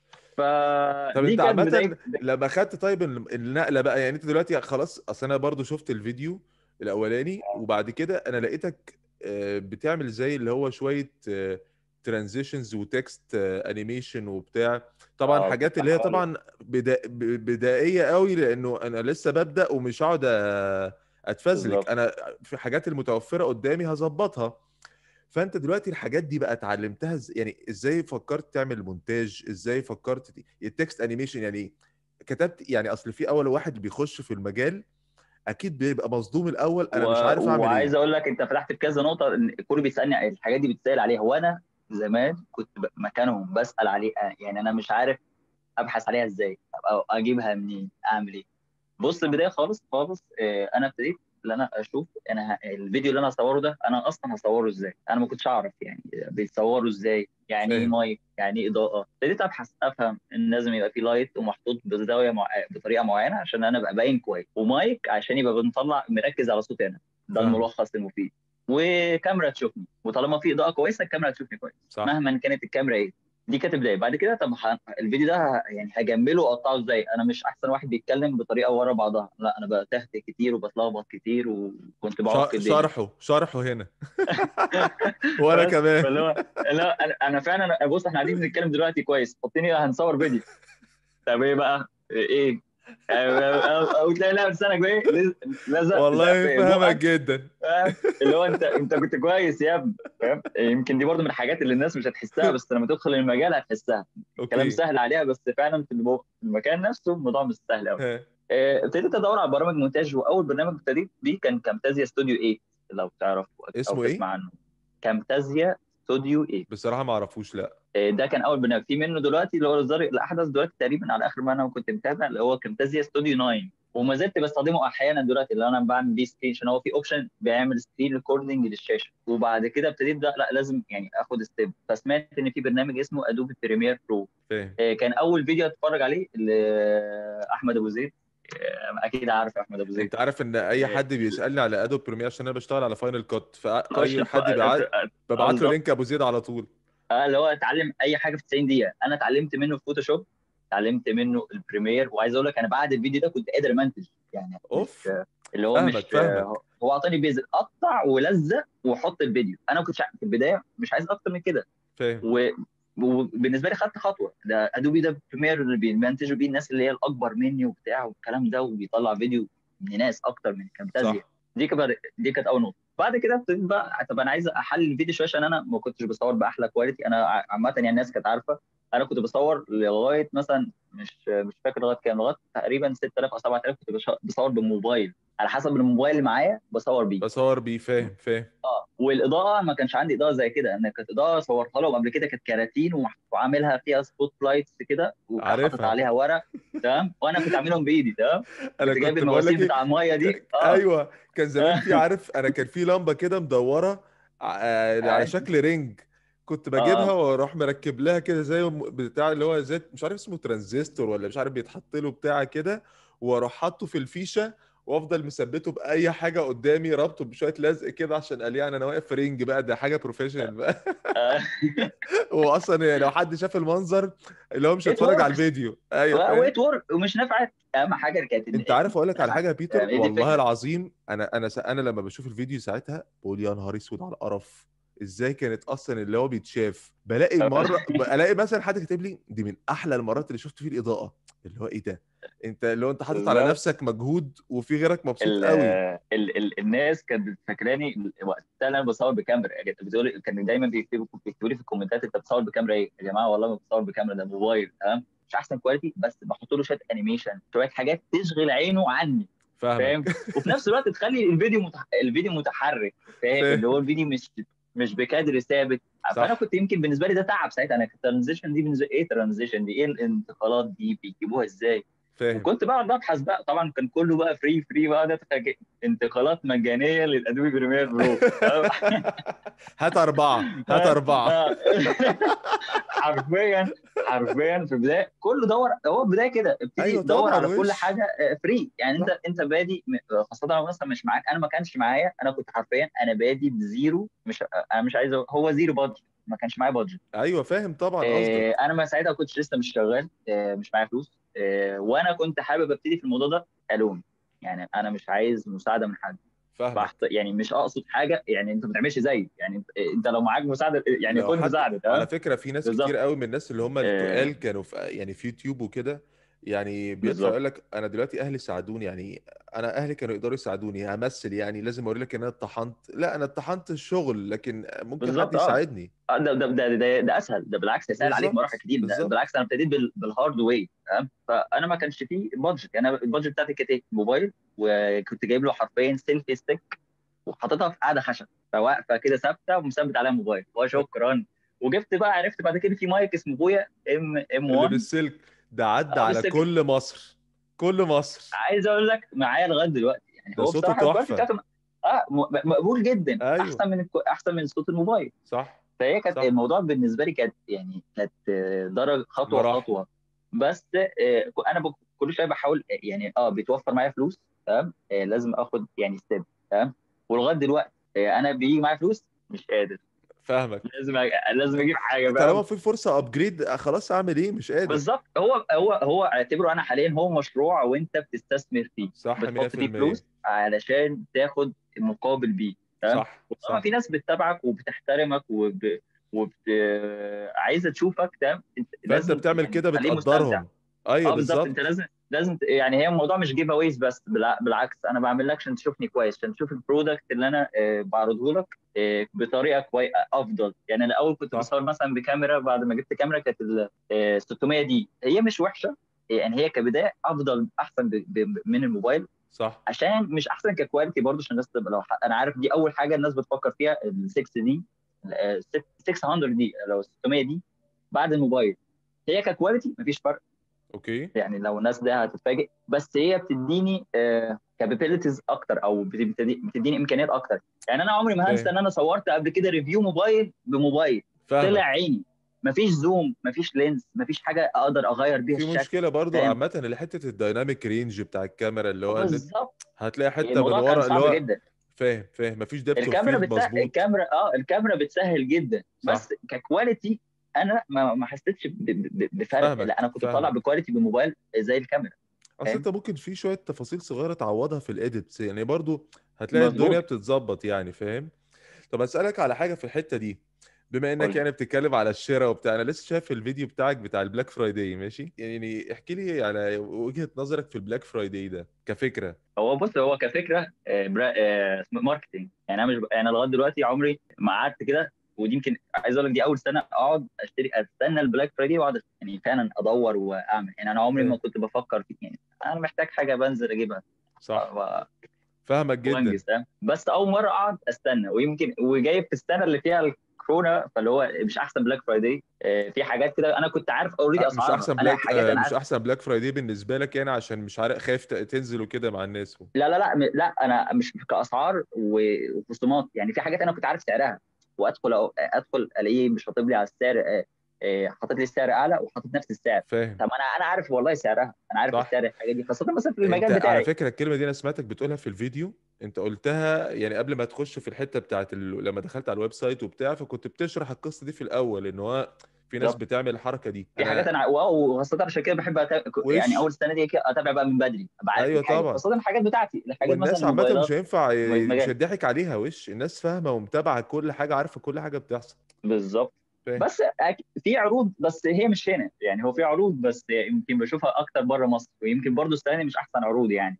طب فدي انت كانت بدايه. عامة لما خدت طيب ال- النقلة بقى، يعني انت دلوقتي خلاص، اصل انا برضو شفت الفيديو الاولاني وبعد كده انا لقيتك آه، بتعمل زي اللي هو شوية ترانزيشنز وتكست انيميشن وبتاع، طبعا اه كنت حاجات اللي هي هقول لك. طبعا بدا ب- بدائية قوي لانه انا لسه ببدأ ومش هقعد أ- اتفزلك، بالظبط. انا في حاجات المتوفرة قدامي هظبطها. فانت دلوقتي الحاجات دي بقى اتعلمتها إز... يعني ازاي فكرت تعمل مونتاج، ازاي فكرت ت- التكست انيميشن يعني كتبت، يعني اصل في اول واحد بيخش في المجال اكيد بيبقى مصدوم الاول، انا و... مش عارف اعمل وعايز ايه. اقول لك انت فتحت في كذا نقطه ان الكل بيسالني على الحاجات دي بتسال عليها وانا زمان كنت ب- مكانهم بسال عليها. يعني انا مش عارف ابحث عليها ازاي او اجيبها منين اعمل ايه. بص البدايه خالص خالص آه، انا ابتديت ان انا اشوف انا ه- الفيديو اللي انا هصوره ده انا اصلا هصوره ازاي. انا ما كنتش اعرف يعني بيتصوروا ازاي، يعني ايه فاهم. مايك، يعني ايه اضاءه. ابتديت ابحث افهم ان لازم يبقى في لايت ومحطوط بزاويه مع... بطريقه معينه عشان انا ابقى باين كويس، ومايك عشان يبقى بنطلع مركز على صوتي انا. ده فاهمك. الملخص المفيد. وكاميرا تشوفني، وطالما في اضاءه كويسه الكاميرا تشوفني كويس صح. مهما كانت الكاميرا ايه. دي كانت بدايه. بعد كده طب ه- الفيديو ده ه- يعني هجمله واقطعه ازاي. انا مش احسن واحد بيتكلم بطريقه ورا بعضها، لا انا بتهته كتير وبتلخبط كتير وكنت ش... بعك الدنيا. شرحه شرحه هنا. وانا بس كمان. فاللي هو لا انا أنا فعلا بص احنا قاعدين بنتكلم دلوقتي كويس حطيني هنصور فيديو. طب ايه بقى ايه او, أو, أو تلاقي لا لسانك ايه لزق في سقف والله فاهمك بقك. جدا. فاهم؟ اللي هو انت انت كنت كويس يا ابني. فاهم؟ يمكن دي برضو من الحاجات اللي الناس مش هتحسها بس لما تدخل المجال هتحسها. الكلام اوكي. سهل عليها بس فعلا في المو- في المكان نفسه الموضوع مش سهل قوي. ها. ابتديت ادور على برامج مونتاج واول برنامج ابتديت بيه كان كامتازيا ستوديو ثمانية، لو تعرف او اسمه تسمع ايه؟ عنه. كامتازيا ستوديو ثمانية. بصراحة ما اعرفوش، لا. آه، ده كان اول برنامج في منه دلوقتي اللي هو الاصدار الاحدث دلوقتي تقريبا على اخر ما انا كنت متابع اللي هو كامتازيا ستوديو تسعة. وما زلت بستخدمه احيانا دلوقتي اللي انا بعمل بيه سكرين عشان هو في اوبشن بيعمل سكرين ريكوردنج للشاشه. وبعد كده ابتديت لا, لا لازم يعني اخد ستيب فسمعت ان في برنامج اسمه ادوبي بريمير برو. فاهم. آه، كان اول فيديو اتفرج عليه لاحمد ابو زيد. آه، اكيد عارف احمد ابو زيد. انت عارف ان اي آه، حد بيسالني على ادوب بريمير عشان انا بشتغل على فاينل كات، خش فاي اتف- حد ات- بيبعت ات- آه، ببعت له بالظبط. لينك ابو زيد على طول. اه اللي هو اتعلم اي حاجه في تسعين دقيقه. انا اتعلمت منه فوتوشوب، اتعلمت منه البريمير. وعايز اقول لك انا بعد الفيديو ده كنت قادر امنتج يعني مش اوف. اللي هو فاهمك. مش فاهمك. هو اعطاني بيزك قطع ولزق وحط الفيديو. انا كنت في البدايه مش عايز اكتر من كده. فاهم. و- وبالنسبه لي خدت خطوه. ده ادوبي ده بريمير اللي بيمنتجوا بيه الناس اللي هي الاكبر مني وبتاع والكلام ده وبيطلع فيديو من ناس اكتر من كامتازيا. صح. دي كانت دي كانت اول نقطه. بعد كده ابتديت بقى طب انا عايز احلل الفيديو شويه عشان انا ما كنتش بصور باحلى كواليتي. انا ع- عامه يعني الناس كانت عارفه انا كنت بصور لغايه مثلا مش مش فاكر لغايه كام، لغايه تقريبا ستة آلاف او سبعة آلاف كنت بش- بصور بالموبايل على حسب الموبايل اللي معايا بصور بيه. بصور بيه. فاهم. فاهم. اه والاضاءه ما كانش عندي اضاءه زي كده. انا كانت اضاءه صورتها لهم قبل كده كانت كراتين ومح- وعاملها فيها سبوت لايتس كده وحاطط عارفها. عليها ورق. تمام وانا كنت عاملهم بايدي. تمام انا كنت جايب كنت بقول لك المواسير ايه، بتاع المايه دي ك... اه. ايوه كان زمان في، عارف انا كان في لمبه كده مدوره ع- آه، على عادي. شكل رينج، كنت بجيبها اه واروح مركب لها كده زي م- بتاع اللي هو زي مش عارف اسمه ترانزستور ولا مش عارف بيتحط له بتاع كده، واروح حاطه في الفيشه وافضل مثبته باي حاجه قدامي، رابطه بشويه لزق كده عشان قال يعني انا واقف في رينج بقى، ده حاجه بروفيشنال بقى. آه، هو اصلا يعني لو حد شاف المنظر اللي هو مش it هيتفرج على works. الفيديو. ايوه فاهم. وات ورك ومش نفعت. اهم حاجه كانت ان انت عارف اقول لك على نفعت. حاجه يا بيتر، يعني هي دي والله الفكره. العظيم انا انا س- انا لما بشوف الفيديو ساعتها بقول يا نهار اسود على القرف، ازاي كانت اصلا اللي هو بيتشاف. بلاقي مره بلاقي مثلا حد كاتب لي دي من احلى المرات اللي شفت فيه الاضاءه، اللي هو ايه ده، انت اللي هو انت حاطط على بالظبط. نفسك مجهود وفي غيرك مبسوط ال قوي. ال ال الناس كانت فاكراني وقتها انا بصور بكاميرا، يعني كانت بتقول، كانوا دايما بيكتبوا بيكتبوا لي في الكومنتات انت بتصور بكاميرا ايه؟ يا جماعه والله ما بتصور بكاميرا، ده موبايل تمام، مش احسن كواليتي بس بحط له شويه انيميشن، شويه حاجات تشغل عينه عني. فاهم؟ فاهمك. وفي نفس الوقت تخلي الفيديو متح... الفيديو متحرك. فاهم؟ اللي هو فاهم. الفيديو مش مش بكادر ثابت. فانا صح. كنت يمكن بالنسبه لي ده تعب ساعتها. انا الترانزيشن دي بالنسبه ايه؟ ترانزيشن دي ايه؟ الانتقالات دي بيجيبوها ازاي؟ فاهم. وكنت بقعد ابحث بقى، طبعا كان كله بقى فري فري بقى، ده انتقالات مجانيه للادوبي بريمير برو. هات اربعه، هات اربعه. حرفيا حرفيا في البدايه كله دور، هو البدايه كده ابتدي ايوه دور طبعا على كل وش. حاجه فري. يعني انت صح. انت بادي م- خاصه لو مثلا مش معاك، انا ما كانش معايا، انا كنت حرفيا انا بادي بزيرو، مش انا مش عايز أقول- هو زيرو بادجت، ما كانش معايا بادجت. ايوه فاهم طبعا آه، قصدك. انا ما ساعتها كنتش لسه مش شغال، آه، مش معايا فلوس، آه، وانا كنت حابب ابتدي في الموضوع ده الون. يعني انا مش عايز مساعده من حد. بحط فاهمك. يعني مش اقصد حاجه، يعني انت ما تعملش زيي، يعني انت, انت لو معاك مساعده يعني لو خد حد، مساعده على تمام. فكرة في ناس كتير بالظبط. قوي من الناس اللي هم آه، التقال كانوا في يعني في يوتيوب وكده، يعني بيطلع بالظبط. يقول لك انا دلوقتي اهلي ساعدوني، يعني انا اهلي كانوا يقدروا يساعدوني همثل، يعني لازم اوري لك ان انا اتطحنت، لا انا اتطحنت الشغل لكن ممكن حد بالظبط اه. يساعدني. آه، ده ده ده ده, ده اسهل، ده بالعكس يسهل عليك مراحل بالظبط كتير. ده بالظبط. بالعكس انا ابتديت بال- بالهارد واي تمام. فانا ما كانش فيه بادجت، يعني أنا البادجت بتاعتي كانت ايه؟ موبايل، وكنت جايب له حرفيا سيلفي ستيك وحاططها في قاعده خشب، فواقفه كده ثابته ومثبت عليها موبايل وشكرا. وجبت بقى، عرفت بعد كده في مايك اسمه بويا ام ام اللي واحد. بالسلك ده عدى اه على بالسلك. كل مصر، كل مصر. عايز اقول لك معايا لغايه دلوقتي، يعني ده هو صوته بصراحه الكواليتي تحفة. بتاعته اه م- مقبول جدا، ايوه. احسن من الكو... احسن من صوت الموبايل. صح. فهي كانت صح. الموضوع بالنسبه لي كانت يعني كانت آه، درجه خطوه مراحل. خطوه. بس آه، انا ب- كل شويه بحاول، آه، يعني اه بيتوفر معايا فلوس تمام، آه، لازم اخد يعني ستيب تمام. ولغايه دلوقتي آه، انا بيجي معايا فلوس مش قادر، فاهمك. لازم أ- لازم اجيب حاجه طالما بقى. في فرصة ابجريد خلاص اعمل ايه، مش قادر. بالظبط. هو هو هو اعتبره انا حاليا هو مشروع وانت بتستثمر فيه، صح بتحط فيه مية في المية. فلوس علشان تاخد مقابل بيه تمام. صح وطبعا صح. في ناس بتتابعك وبتحترمك وب... وبت... عايزه تشوفك تمام. انت فانت لازم بتعمل يعني كده تخليه مستمتع. بتقدرهم. ايوه اه بالظبط. انت بالظبط. لازم لازم ت- يعني هي الموضوع مش جيف اويز بس، بالع- بالعكس انا بعمل لك عشان تشوفني كويس، عشان تشوف البرودكت اللي انا آه، بعرضه لك آه، بطريقه كويسه افضل. يعني انا الاول كنت صح. بصور مثلا بكاميرا، بعد ما جبت كاميرا كانت ال آه، ستمية دي، هي مش وحشه، يعني هي كبدايه افضل احسن ب- ب- من الموبايل. صح. عشان مش احسن ككواليتي برضه، عشان الناس تبقى لو ح- انا عارف دي اول حاجه الناس بتفكر فيها، ال ستة دي ال ستمية دي لو ستمية دي بعد الموبايل. هي ككواليتي مفيش فرق، اوكي. يعني لو الناس ده هتتفاجئ، بس هي بتديني كابابيلتيز اكتر، او بتدي- بتديني امكانيات اكتر. يعني انا عمري ما هنسى فاهم. ان انا صورت قبل كده ريفيو موبايل بموبايل، طلع فاهمك. عيني، مفيش زوم، مفيش لينس، مفيش حاجه اقدر اغير بيها في الشكل. مشكله برضو فاهم؟ عامه اللي حته الدايناميك رينج بتاع الكاميرا اللي هو اللي بالظبط. هتلاقي حته من الموضوع كان ورا اللي صعب هو. جدا. فاهم فاهم مفيش ديبث اوف الكاميرا فيلد بتسهل، مظبوط. الكاميرا اه الكاميرا بتسهل جدا، صح. بس ككواليتي انا ما ما حسيتش ب- ب- بفرق. لا فاهمك انا كنت بطلع فاهمك. بكواليتي بالموبايل زي الكاميرا. اصل فاهم؟ انت ممكن في شويه تفاصيل صغيره تعوضها في الايديتس يعني برضو هتلاقي الدنيا مظبوط. بتتظبط يعني فاهم. طب اسالك على حاجه في الحته دي، بما قول انك لي. يعني بتتكلم على الشراء وبتاع، انا لسه شايف الفيديو بتاعك بتاع البلاك فرايداي ماشي، يعني احكي لي على وجهة نظرك في البلاك فرايداي ده كفكرة. هو بص، هو كفكره آه، برا- آه، اسمه ماركتنج. يعني انا مش ب- انا لغايه دلوقتي عمري ما قعدت كده، ودي يمكن عايز اقول لك دي اول سنه اقعد اشتري استنى البلاك فرايداي واقعد يعني فعلا ادور واعمل. يعني انا عمري ما فاهم. كنت بفكر في، يعني انا محتاج حاجه بنزل اجيبها صح. و- فاهمك جدا. وانجز فاهم. بس اول مره اقعد استنى، ويمكن وجايب في السنه اللي فيها الكورونا، فاللي هو مش احسن بلاك فرايداي. آه، في حاجات كده انا كنت عارف اوريدي أه، مش اسعارها، احسن انا بلاك حاجات آه، انا مش عارف. احسن بلاك فرايداي بالنسبة لك يعني عشان مش عارف خايف ت- تنزل وكده مع الناس و... لا لا لا م- لا انا مش كاسعار و- وخصومات. يعني في حاجات انا كنت عارف سعرها، وادخل أو ادخل الاقيه مش شاطب لي على السعر، آه، حاطط لي السعر اعلى وحاطط نفس السعر. فاهم. طب انا انا عارف والله سعرها، انا عارف صح. السعر الحاجه دي، خاصه مثلا في انت المجال على بتاعي. فكره الكلمه دي انا سمعتك بتقولها في الفيديو، انت قلتها يعني قبل ما تخش في الحته بتاعت ال... لما دخلت على الويب سايت وبتاع، فكنت بتشرح القصه دي في الاول ان هو في ناس بالظبط. بتعمل الحركه دي. في حاجات انا انا واو، وخاصه عشان كده بحب أتابع يعني وش اول سنه دي كده اتابع بقى من بدري، ابقى عارف ايوه الحاجه، طبعا. خاصه الحاجات بتاعتي، الحاجات مثلا والناس عامه مش الموبايلات هينفع ي- مش مجال. هيضحك عليها، وش الناس فاهمه ومتابعه كل حاجه، عارفه كل حاجه بتحصل. بالظبط. فاهم. بس أك- في عروض، بس هي مش هنا يعني، هو في عروض بس يمكن بشوفها اكتر بره مصر، ويمكن برضو السنه دي مش احسن عروض يعني.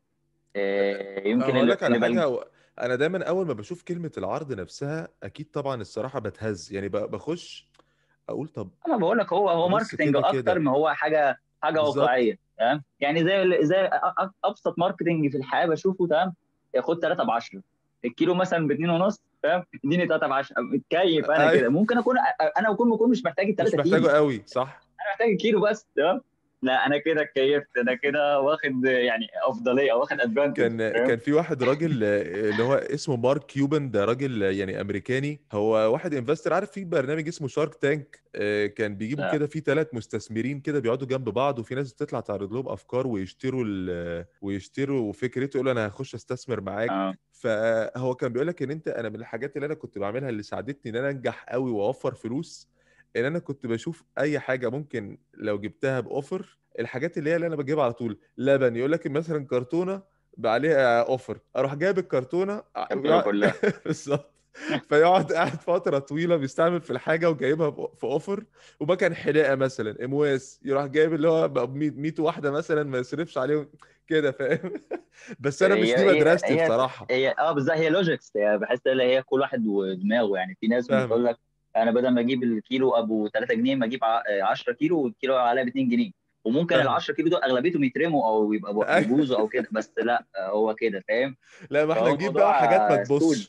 آه، يمكن هقول اللي لك على اللي بل... حاجه، هو انا دايما اول ما بشوف كلمه العرض نفسها اكيد طبعا الصراحه بتهز، يعني ب- بخش اقول طب انا بقول لك هو هو ابص ماركتنج كده اكتر كده. ما هو حاجه حاجه بالظبط. واقعيه، تمام يعني زي زي أ- أ- ابسط ماركتنج في الحياه بشوفه، تمام. خد ثلاثة ب عشرة، الكيلو مثلا ب اتنين ونص، فاهم، اديني ثلاثة ب عشرة، متكيف انا ايوه كده، ممكن اكون أ- انا اكون بكون مش محتاج ال مش ثلاثة محتاجه كيلو، قوي صح. انا محتاج الكيلو بس، تمام. لا انا كده اتكيفت، انا كده واخد يعني افضليه، واخد ادفانتج، كان فاهم. كان في واحد راجل آه، اللي هو اسمه مارك كيوبن، ده راجل آه، يعني امريكاني، هو واحد انفستر، عارف في برنامج اسمه شارك تانك، كان بيجيبوا لا. كده في ثلاث مستثمرين كده بيقعدوا جنب بعض، وفي ناس بتطلع تعرض لهم افكار ويشتروا ال- ويشتروا فكرته، يقول انا هخش استثمر معاك. اه. فهو كان بيقول لك ان انت، انا من الحاجات اللي انا كنت بعملها اللي ساعدتني ان انا انجح قوي واوفر فلوس، ان انا كنت بشوف اي حاجه ممكن لو جبتها باوفر، الحاجات اللي هي اللي انا بجيبها على طول، لبن يقول لك مثلا كرتونه بقى عليها اوفر، اروح جايب الكرتونه الكرتونه ع- كلها. بالظبط. فيقعد قاعد فتره طويله بيستعمل في الحاجه وجايبها ب- في اوفر. ومكان حلاقه مثلا امواس يروح جايب اللي هو ب مية واحده مثلا ما يصرفش عليهم كده، فاهم. بس انا مش هي دي هي مدرستي هي بصراحه. هي اه بالظبط، هي لوجيكس، هي بحس ان هي كل واحد ودماغه يعني. في ناس فاهمك. بتقول لك انا بدل ما اجيب الكيلو ابو ثلاثة جنيه ما اجيب ع- عشرة كيلو، والكيلو عليها ب اتنين جنيه، وممكن ال فاهمك. عشرة كيلو دول اغلبيتهم يترموا او يبقى يبوظوا او كده، بس لا هو كده، فاهم. لا ما احنا فهو نجيب بقى الموضوع حاجات ما آه، ستول. تبصش.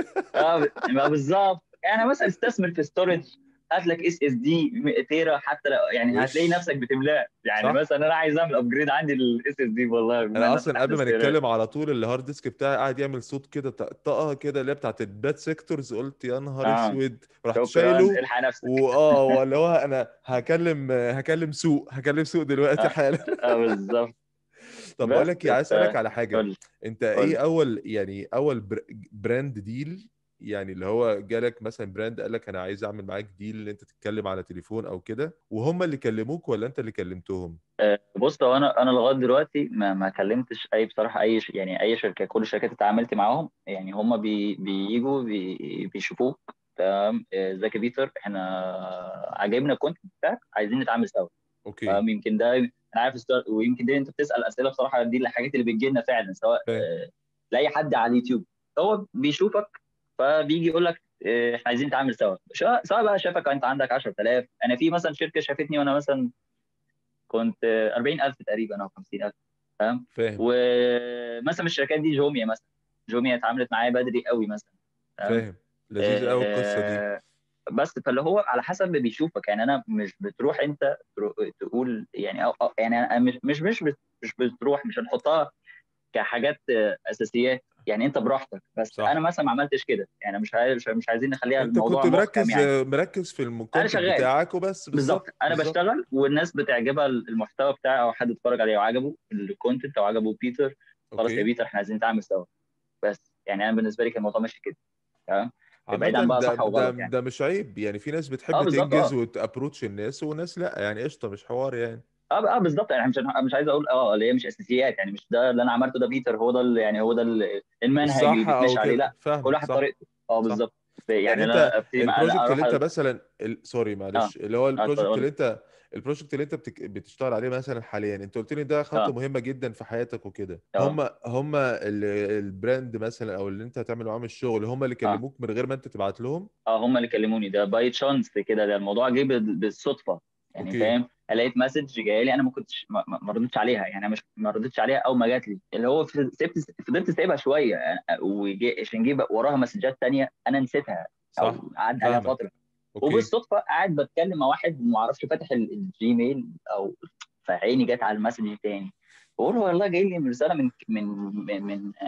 اه ب- ما بالظبط يعني، مثلا استثمر في ستورج، هات لك اس اس دي تيرا، حتى لو يعني هتلاقي وش نفسك بتملاه يعني. صح. مثلا انا عايز اعمل ابجريد عندي للاس اس دي والله، بما انا ان انا اصلا فتحت قبل ما السيرة. نتكلم على طول الهارد ديسك بتاعي قاعد يعمل صوت كده طقطقه كده اللي هي بتاعت الباد سيكتورز، قلت يا نهار اه اسود، رحت شكرا، شايله. الحق نفسك. واه ولا هو انا هكلم هكلم سوق هكلم سوق دلوقتي اه, حالا. آه بالظبط. طب بقول بس لك ايه، عايز اسالك ف على حاجه. قول لي. انت قول ايه لي. اول يعني اول بر... براند ديل، يعني اللي هو جالك مثلا براند قال لك انا عايز اعمل معاك ديل اللي انت تتكلم على تليفون او كده، وهم اللي كلموك ولا انت اللي كلمتهم؟ آه بص، هو انا انا لغايه دلوقتي ما ما كلمتش اي بصراحه، اي ش... يعني اي شركه، كل الشركات اللي اتعاملت معاهم يعني هم بي... بييجوا بي... بيشوفوك، تمام. آه، ازيك يا بيتر، احنا عجبنا الكونتنت بتاعك، عايزين نتعامل سوا. اوكي. فاهم، يمكن ده انا عارف السؤال، ويمكن دي انت بتسال اسئله بصراحه، دي الحاجات اللي بتجي لنا فعلا، سواء فاهم. آه، لاي حد على اليوتيوب. هو بيشوفك فبيجي يقول لك آه، احنا عايزين نتعامل سوا، شا- سواء بقى شافك انت عندك عشرة آلاف. انا في مثلا شركه شافتني وانا مثلا كنت آه، اربعين الف تقريبا او خمسين الف، فاهم. فاهم. ومثلا من الشركات دي جوميا مثلا، جوميا اتعاملت معايا بدري قوي مثلا، تمام. فاهم. لذيذ قوي القصه دي. آه، بس فاللي هو على حسب ما بيشوفك يعني، انا مش بتروح انت ترو- تقول يعني، أو أو يعني انا مش مش مش بت- مش بتروح، مش هنحطها كحاجات آه، اساسيات يعني، انت براحتك. بس انا صح. مثلا ما عملتش كده يعني، مش عايز مش عايزين نخليها انت الموضوع كنت محكم مركز يعني. مركز في انا الكونتنت شغال، بتاعك وبس. بالظبط، بالظبط انا بالظبط. بشتغل والناس بتعجبها المحتوى بتاعي، او حد اتفرج عليه وعجبه الكونتنت او عجبه بيتر، خلاص يا اوكي. بيتر احنا عايزين نتعامل سوا. بس يعني انا بالنسبه لي كان الموضوع ماشي كده، تمام. عامة بعيد عن بقى ده صح ده وغلط يعني. ده مش عيب، يعني في ناس اه بتحب بالظبط. تنجز اه وتابروتش الناس، وناس لا، يعني قشطة مش حوار يعني. اه اه بالظبط يعني، مش مش عايز اقول اه اللي هي مش اساسيات يعني، مش ده اللي انا عملته ده بيتر هو ده اللي يعني، هو ده اللي المنهج اللي الصح او بيتمشي عليه، كده، لا. كل فاهمك واحد صح. طريقته. اه صح. بالظبط. يعني يعني انت انا ابتدي مع- انا البروجكت اللي اروح انت ال... مثلا ال... سوري اه معلش، اللي هو اه اتفضل البروجكت اقول اللي لك. انت البروجكت اللي انت بتك... بتشتغل عليه مثلا حاليا، انت قلت لي ده خطوة اه مهمة جدا في حياتك وكده، اه هم هم ال... البراند مثلا او اللي انت هتعمل معاهم الشغل، هم اللي اه كلموك من غير ما انت تبعت لهم؟ اه هم اللي كلموني، ده باي تشانس كده، ده الموضوع جه بال- بالصدفه يعني، اوكي. فاهم. لقيت مسج جايه لي، انا ما كنتش ما, ما ما ردتش عليها يعني، أنا مش ما ردتش عليها اول ما جات لي، اللي هو في- سبت فضلت سايبها شويه يعني، وجي عشان جه بقى وراها مسجات تانيه انا نسيتها، صح. او عدى عليها فاهمك. فتره. اوكي. وبالصدفه قاعد بتكلم مع واحد ما اعرفش فاتح ال- الجيميل، او فعيني جت على المسج تاني، بقول له والله جاي لي رساله من من من من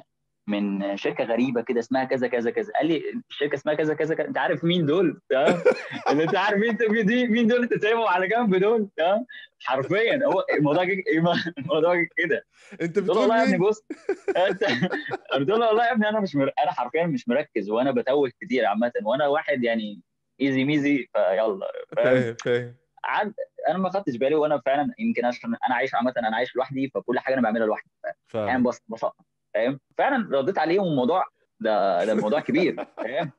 من شركه غريبه كده اسمها كذا كذا كذا. قال لي الشركه اسمها كذا كذا كذا، انت عارف مين دول؟ تمام. اللي انت عارف مين دي مين دول انت سايبهم على جنب دول؟ تمام. حرفيا هو الموضوع جه الموضوع جه كده. انت قلت له بتقول والله يا ابني مين؟ بص انت قلت له والله يا ابني انا مش مر... انا حرفيا مش مركز، وانا بتوه كتير عامه، وانا واحد يعني ايزي ميزي فيلا، فاهم. فاهم فاهم عاد انا ما خدتش بالي، وانا فعلا يمكن عشان انا عايش عامه، انا عايش لوحدي، فكل حاجه انا بعملها لوحدي، يعني فاهمك. بس بسقط، فاهم. فعلا رديت عليهم، الموضوع ده ده الموضوع كبير، فاهم.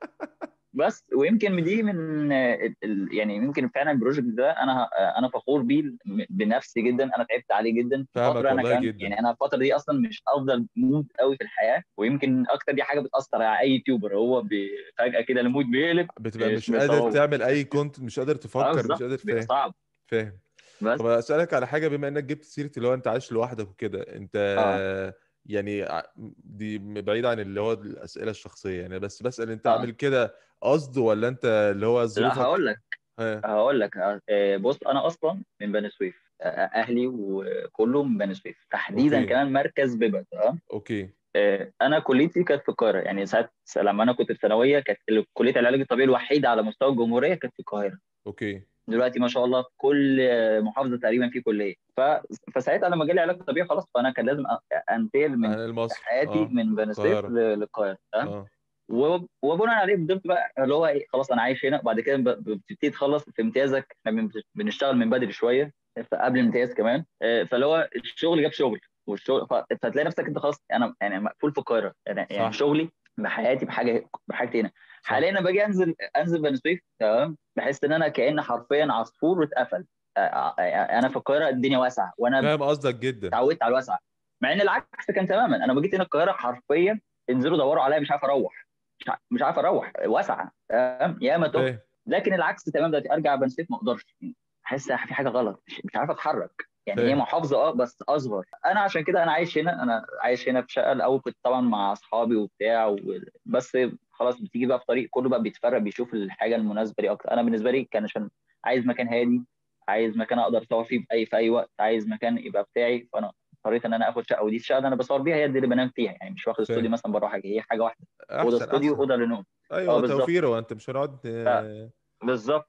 بس ويمكن دي من ال- ال- يعني يمكن فعلا البروجكت ده انا انا فخور بيه بنفسي جدا. انا تعبت عليه جدا في فاهمك فتره، انا والله كان جدا. يعني انا الفتره دي اصلا مش افضل مود قوي في الحياه، ويمكن اكتر دي حاجه بتاثر على اي يوتيوبر، هو بي- فجاه كده المود بيقلب، بتبقى مش مش مش قادر هو. تعمل اي كونت، مش قادر اه تفكر، مش بالظبط، قادر. بيبقى فاهم صعب. فاهم. بس طب اسالك على حاجه، بما انك جبت سيره اللي هو انت عايش لوحدك وكده، انت اه يعني ع- دي بعيد عن اللي هو الاسئله الشخصيه يعني، بس بسال انت اه عامل كده قصد ولا انت اللي هو لا ظروفك؟ هقول لك ها. هقول لك آه، بص انا اصلا من بني سويف، آه، اهلي وكله من بني سويف تحديدا، اوكي. كمان مركز بيبر. تمام. اوكي. آه، انا كليتي كانت في القاهره، يعني ساعه لما انا كنت في ثانويه كانت كليه العلاج الطبيعي الوحيده على مستوى الجمهوريه كانت في القاهره. اوكي. دلوقتي ما شاء الله في كل آه، محافظه تقريبا في كليه. ف... فساعتها لما جالي علاج طبيعي خلاص، فانا كان لازم أ- انتقل من انا المصري حياتي اه. من بني سويف ل- القاهره. للقاهره. تمام. اه. و- وبناء عليه فضلت بقى اللي هو ايه، خلاص انا عايش هنا. وبعد كده ب- بتبتدي تخلص في امتيازك، احنا بن- بنشتغل من بدري شويه، قبل الامتياز كمان. آه، فاللي هو الشغل جاب شغل، والشغل ف- فتلاقي نفسك انت خلاص، انا يعني مقفول في القاهره، يعني يعني صح. شغلي بحياتي بحاجه بحاجتي هنا. حاليا صح. انا باجي انزل انزل بني سويف، تمام، بحس ان انا كأن حرفيا عصفور واتقفل. آه، آه، آه، انا في القاهره الدنيا واسعه، وانا فاهم قصدك جدا. اتعودت على الواسعه. مع ان العكس كان تماما، انا لما جيت هنا القاهره حرفيا انزلوا دوروا عليا، مش عارف اروح، مش ع- مش عارف اروح، واسعه، تمام، يا ما تهت. فاهم. لكن العكس تمام، دلوقتي ارجع بني سويف ما اقدرش، احس في حاجه غلط، مش, مش عارف اتحرك. يعني هي فاهم. محافظه اه بس اصغر. انا عشان كده انا عايش هنا، انا عايش هنا في شقه. الاول كنت طبعا مع اصحابي وبتاع و... بس خلاص بتيجي بقى في طريق كله بقى بيتفرق، بيشوف الحاجه المناسبه لي اكتر. انا بالنسبه لي كان عشان عايز مكان هادي، عايز مكان اقدر اصور فيه باي في اي وقت، عايز مكان يبقى بتاعي. فانا اضطريت ان انا اخد شقه، ودي الشقه اللي انا بصور بيها هي دي اللي بنام فيها، يعني مش واخد فاهم. استوديو مثلا بره حاجه، هي حاجه واحده، اوضه احسن استوديو احسن. اوضه للنوم. اه ايوه بالظبط. توفير، وانت مش هنقعد آه، بالظبط.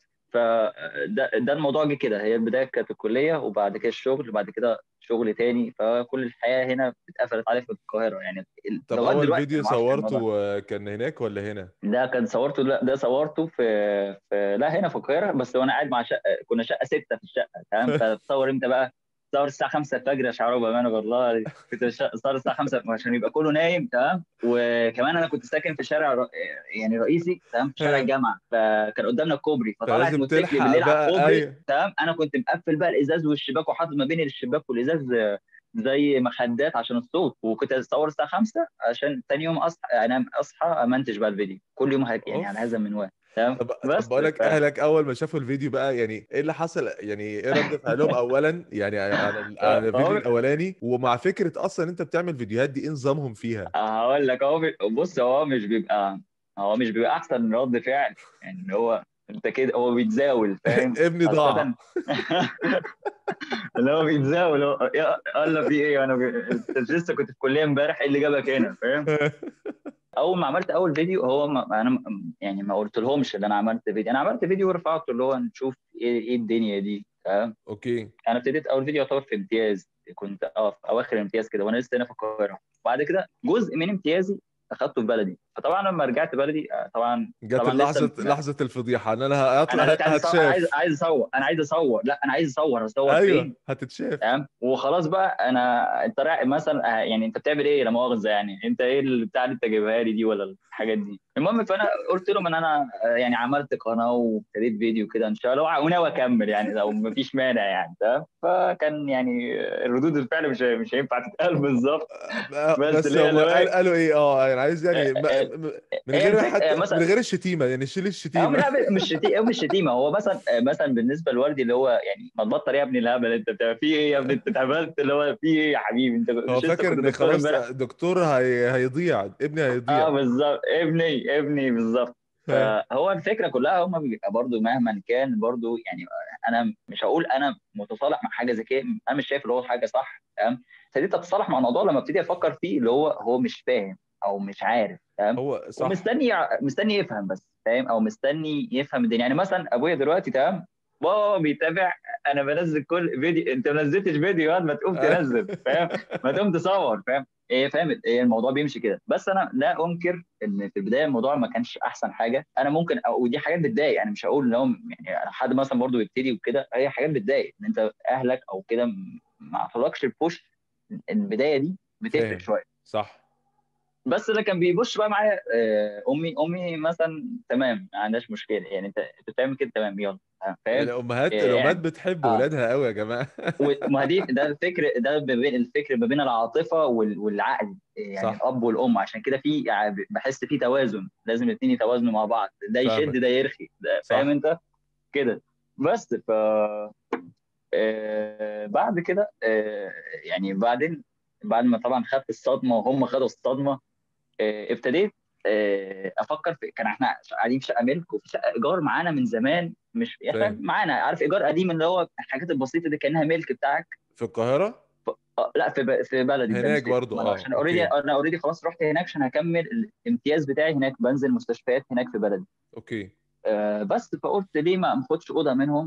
فده ده الموضوع جه كده، هي البدايه كانت الكليه، وبعد كده الشغل، وبعد كده شغل تاني، فكل الحياه هنا اتقفلت عليا في القاهره يعني ال- طب لغايه اول دلوقتي فيديو انا ما اعرفش الموضوع. صورته آه، كان هناك ولا هنا؟ ده كان صورته، لا ده صورته في, في لا هنا في القاهره، بس وانا قاعد مع شقه، كنا شقه سته في الشقه، تمام. فتصور امتى بقى؟ تصور الساعه خمسة الفجر يا شعره، بامانه والله كنت بش- صور الساعه خمسة عشان يبقى كله نايم، تمام. وكمان انا كنت ساكن في شارع ر... يعني رئيسي، تمام، في شارع الجامعه، فكان قدامنا الكوبري، فطلعت فلازم موتوسيكل تلحق بالليل على بقى، الكوبري، ايوه. تمام. انا كنت مقفل بقى الازاز والشباك، وحاطط ما بين الشباك والازاز آه، زي مخدات عشان الصوت، وكنت اصور الساعه خمسة عشان ثاني يوم اصحى انام، اصحى امنتج بقى الفيديو كل يوم هك يعني على هذا اوف. المنوال، تمام. طب طب بس بقول لك، ف... اهلك اول ما شافوا الفيديو بقى يعني ايه اللي حصل؟ يعني ايه رد فعلهم اولا يعني على على الفيديو هو الاولاني، ومع فكره اصلا انت بتعمل فيديوهات دي ايه نظامهم فيها؟ هقول لك، هو بي- بص هو مش بيبقى هو مش بيبقى احسن رد فعل، يعني اللي هو انت كده هو بيتزاول، فاهم. ابني ضاع. خاصة اللي هو بيتزاول، هو يا- قال له في ايه، انا انت لسه كنت في الكليه امبارح، ايه اللي جابك هنا، فاهم. اول ما عملت اول فيديو، هو ما انا م- يعني ما قلت لهمش ان انا عملت فيديو، انا عملت فيديو ورفعته اللي هو نشوف ايه ايه الدنيا دي، فاهم. اوكي. انا ابتديت اول فيديو يعتبر في امتياز، كنت اه في اواخر امتياز كده، وانا لسه هنا في القاهره. وبعد كده جزء من امتيازي اخدته في بلدي. فطبعا لما رجعت بلدي آه، طبعا جت طبعا لسه اللحظه، م- لحظه الفضيحه ان انا هطلع انا دلوقتي عايز أصور، انا عايز هتشاف. عايز اصور انا عايز اصور لا انا عايز اصور اصور ايوه فين، هتتشاف. تمام. وخلاص بقى انا انت رايح مثلا آه، يعني انت بتعمل ايه لا مؤاخذه، يعني انت ايه البتاع اللي انت جايبها لي دي ولا الحاجات دي. المهم فانا قلت لهم ان انا آه، يعني عملت قناه وابتديت فيديو كده ان شاء الله، وناوي اكمل يعني لو مفيش مانع يعني، تمام. فكان يعني ردود الفعل مش مش هينفع تتقال بالظبط، بس بس اللي هي هم اللي هو قال ايه قالوا ايه؟ اه يعني عايز يعني م- آه، م- من هي غير الفكره حتى من مثلا، غير الشتيمه، يعني شيل او الشتيمه. لا مش شتيمه، او مش شتيمه، هو مثلا مثلا بالنسبه لوردي اللي هو يعني ما تبطل يا ابني الهبل، انت بتعمل في ايه يا ابني، انت اتهبلت، اللي هو في ايه يا حبيبي، انت هو مش لسه فاكر كنت ان دكتور خلاص امبارح. دكتور هي... هيضيع، ابني هيضيع. اه بالظبط، ابني ابني بالظبط. فهو الفكره كلها هم بيبقى برضو مهما كان برضو يعني، انا مش هقول انا متصالح مع حاجه زي كده، انا مش شايف اللي هو حاجه صح، تمام. ابتديت اتصالح مع الموضوع لما ابتدي افكر فيه، اللي هو هو مش فاهم او مش عارف، فاهم؟ هو صح. ومستني مستني يفهم بس، فاهم؟ او مستني يفهم الدنيا. يعني مثلا ابويا دلوقتي تمام، بابا بيتابع انا بنزل كل فيديو، انت ما نزلتش فيديو ما تقوم تنزل، فاهم؟ ما تقوم تصور، فاهم؟ ايه فاهم ايه الموضوع بيمشي كده. بس انا لا انكر ان في البدايه الموضوع ما كانش احسن حاجه. انا ممكن أو ودي حاجات بتضايق، يعني مش هقول ان هو يعني أنا حد مثلا برضو يبتدي وكده، هي حاجات بتضايق ان انت اهلك او كده ما عطولكش البوش. البدايه دي بتفرق فاهم. شويه. صح. بس اللي كان بيبص بقى معايا آه، امي امي مثلا تمام ما عندهاش مشكله، يعني انت انت بتعمل كده تمام يلا، فاهم؟ الامهات آه، الامهات يعني بتحب اه ولادها قوي يا جماعه. وما دي ده الفكر، ده بين الفكر ما بين العاطفه وال- والعقل، يعني صح. الاب والام. عشان كده في يعني بحس في توازن، لازم الاثنين يتوازنوا مع بعض، ده يشد ده فاهمك. يرخي ده، فاهم صح. انت كده؟ بس ف آه، بعد كده آه، يعني بعدين بعد ما طبعا خدت الصدمه وهم خدوا الصدمه، آه، ابتديت آه، افكر في، كان احنا قاعدين في شقه ملك وفي شقه ايجار معانا من زمان، مش يعني فاهم. فاهم معانا، عارف ايجار قديم اللي هو الحاجات البسيطه دي كانها ملك بتاعك. في القاهره. آه، لا في ب- في بلدي هناك بني سويف. برضو، ما انا اه، عشان اوريدي اوكي. انا اوريدي خلاص رحت هناك عشان هكمل الامتياز بتاعي هناك، بنزل مستشفيات هناك في بلدي. اوكي. آه، بس فقلت ليه ما اخدش اوضه منهم،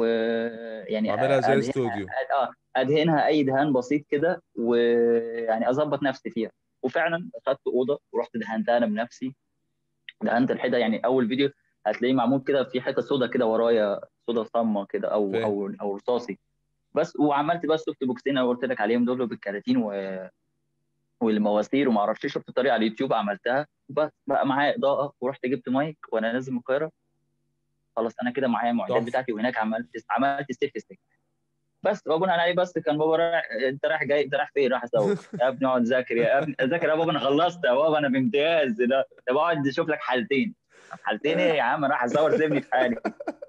ويعني وعاملها زي ادهنها، استوديو. اه ادهنها اي دهان بسيط كده، ويعني اظبط نفسي فيها. وفعلا اخدت اوضه ورحت دهنتها انا بنفسي. دهنت الحيطه، يعني اول فيديو هتلاقيه معمول كده في حته سودا كده ورايا، سودا صامه كده او فاهم. او او رصاصي. بس وعملت بس سوفت بوكسين اللي قلت لك عليهم دول بالكراتين و... والمواسير وما اعرفش، شفت طريقه على اليوتيوب عملتها. بس بقى معايا اضاءه ورحت جبت مايك وانا نازل من القاهره، خلاص انا كده معايا المعدات تحفه. بتاعتي. وهناك عملت عملت ستيب ستيب. بس وبناء عليه بس كان بابا رايح، انت رايح جاي، انت رايح فين؟ رايح اصور يا ابني، اقعد ذاكر يا ابني، ذاكر يا بابا انا خلصت يا بابا انا بامتياز، لا طب اقعد اشوف لك حالتين. طب حالتين ايه يا عم؟ راح اصور سيبني في حالي.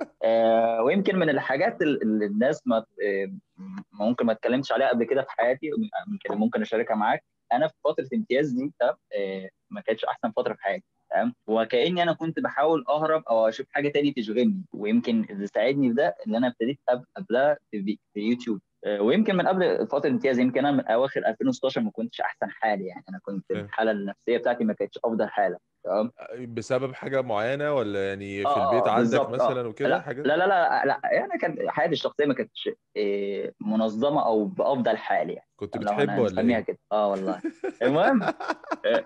آه ويمكن من الحاجات اللي الناس ما آه ممكن ما اتكلمتش عليها قبل كده في حياتي، يمكن ممكن اشاركها معاك. انا في فتره امتياز دي تمام، آه ما كانتش احسن فتره في حياتي تمام، وكاني انا كنت بحاول اهرب او اشوف حاجه تاني تشغلني. ويمكن اللي ساعدني في ده ان انا ابتديت أب- قبلها في, في يوتيوب. آه، ويمكن من قبل فتره الامتياز، يمكن انا من اواخر ألفين وستاشر ما كنتش احسن حالي، يعني انا كنت فاهم. الحاله النفسيه بتاعتي ما كانتش افضل حاله تمام. بسبب حاجه معينه ولا يعني في اه البيت اه عندك بالظبط اه. مثلا وكده لا حاجه؟ لا لا لا لا يعني كانت حياتي الشخصيه ما كانتش إيه، منظمه او بافضل حال يعني، كنت لو بتحب انا ولا نسميها ايه؟ كده اه والله. المهم آه،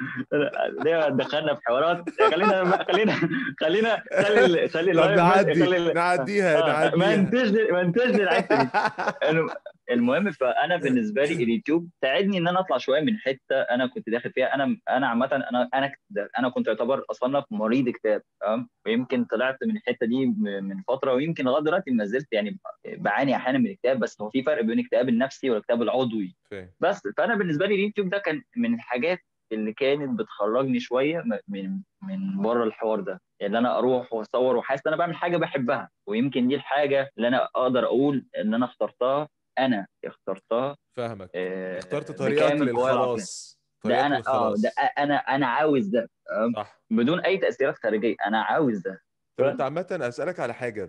ليه دخلنا في حوارات؟ خلينا خلينا خلينا خلي ال- خلي طب اللايف بس نعدي خلي ال- نعديها اه ما نعديها. انتجش ما انتجش الحته دي. الم- المهم فانا بالنسبه لي اليوتيوب ساعدني ان انا اطلع شويه من حته انا كنت داخل فيها. انا انا عامه انا انا انا كنت اعتبر اصنف مريض اكتئاب تمام، ويمكن طلعت من الحته دي م- من فتره، ويمكن لغايه دلوقتي ما زلت يعني بعاني احيانا من الاكتئاب. بس هو في فرق بين الاكتئاب النفسي والاكتئاب العضوي. فاهم. بس فانا بالنسبه لي اليوتيوب ده كان من الحاجات اللي كانت بتخرجني شويه م- من من بره الحوار ده، اللي انا اروح واصور وحاسس ان انا بعمل حاجه بحبها. ويمكن دي الحاجه اللي انا اقدر اقول ان انا اخترتها، انا اخترتها فاهمك. اخترت آه، طريقك بكامل قوايا العقليه. للخلاص. ده طريقك انا اه ده للخلاص. انا انا عاوز ده تمام؟ صح. بدون اي تاثيرات خارجيه، انا عاوز ده. طب انت عامة اسألك على حاجة.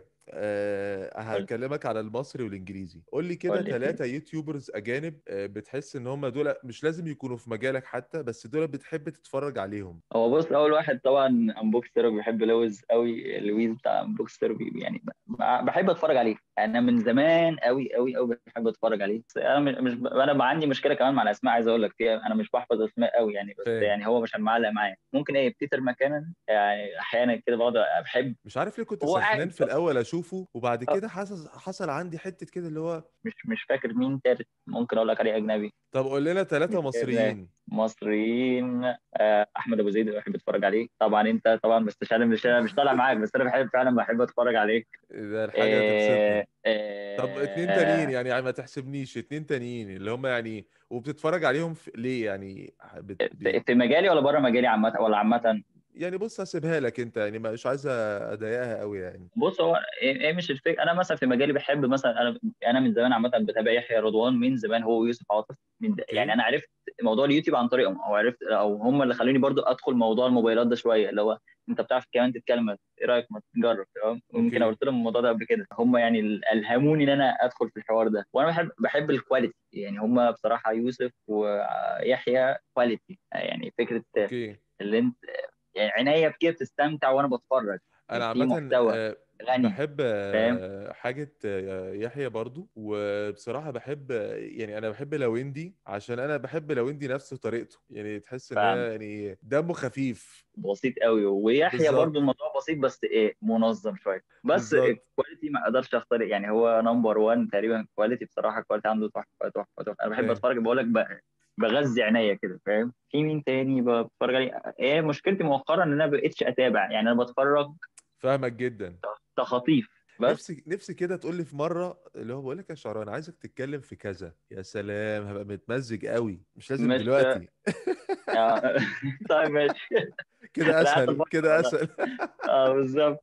أه قول هكلمك على المصري والانجليزي. قول لي كده قول لي فيه. ثلاثة يوتيوبرز اجانب، أه بتحس ان هم دول مش لازم يكونوا في مجالك حتى، بس دول بتحب تتفرج عليهم. هو بص، اول واحد طبعا انبوكس ثيرابي، بحب لويز قوي، لويز بتاع انبوكس ثيرابي يعني ب- بحب اتفرج عليه. انا من زمان قوي قوي قوي بحب اتفرج عليه. بس انا مش مش- انا بقى عندي مشكله كمان مع الاسماء، عايز اقول لك فيها انا مش بحفظ اسماء قوي يعني، بس فاهم. يعني هو مش معلق معايا. ممكن ايه بيتر ماكانن يعني احيانا كده بقعد بحب. مش عارف ليه كنت هو سخنان قاعد في الاول اشوفه، وبعد آه، كده حصل حصل عندي حتة كده اللي هو. مش مش فاكر مين تالت ممكن اقول لك عليه اجنبي. طب قول لنا ثلاثة مش فاكر. مصريين. مصريين آه، احمد ابو زيد بحب اتفرج عليه طبعا. انت طبعا بس عشان مش مش طالع معاك، بس انا بحب فعلا بحب اتفرج عليه. ده الحاجة تبسطني. آه، طب اتنين تانيين آه، يعني, يعني ما تحسبنيش اتنين تانيين اللي هم يعني وبتتفرج عليهم في... ليه يعني بت... في بي... في مجالي ولا بره مجالي عامه ولا عامه؟ يعني بص هسيبها لك انت، يعني مش عايز اضايقها قوي يعني. بص هو ايه إيه مش الفكره. انا مثلا في مجالي بحب مثلا، انا انا من زمان عامه بتابع يحيى رضوان من زمان، هو ويوسف عاطف من ده. يعني اوكي. انا عرفت موضوع اليوتيوب عن طريقهم، او عرفت او هم اللي خلوني برضو ادخل موضوع الموبايلات ده شويه، اللي هو انت بتعرف كمان تتكلم، ايه رايك ما تجرب؟ تمام، ممكن اوكي قلت لهم الموضوع ده قبل كده، هم يعني اللي الهموني ان انا ادخل في الحوار ده. وانا بحب بحب الكواليتي، يعني هم بصراحه يوسف ويحيى كواليتي، يعني فكره اوكي. اللي انت يعني عينيا بكده بتستمتع وانا بتفرج، انا في عامه محتوى آه، غني، بحب فاهم؟ آه، حاجه آه، يحيى برضو. وبصراحه بحب آه، يعني انا بحب لويندي عشان انا بحب لويندي نفسه طريقته، يعني تحس ان فاهم، هي يعني دمه خفيف. بسيط قوي. ويحيى برضو بالظبط الموضوع بسيط، بس ايه، منظم شويه. بس بالظبط. الكواليتي ما اقدرش اختار، يعني هو نمبر واحد تقريبا كواليتي، بصراحه الكواليتي عنده تحفه تحفه تحفه. انا بحب فاهم اتفرج، بقول لك ب- بغذي عينيا كده، فاهم؟ في مين تاني بتفرج عليه؟ ايه مشكلتي مؤخرا ان انا ما بقتش اتابع، يعني انا بتفرج فاهمك جدا. تخاطيف بس. نفسي نفسي كده تقول لي في مره اللي هو بقول لك يا شعران عايزك تتكلم في كذا، يا سلام هبقى متمزج قوي، مش لازم مش دلوقتي. آه، طيب ماشي. كده لا اسهل هتفكر كده والله. اسهل. اه بالظبط.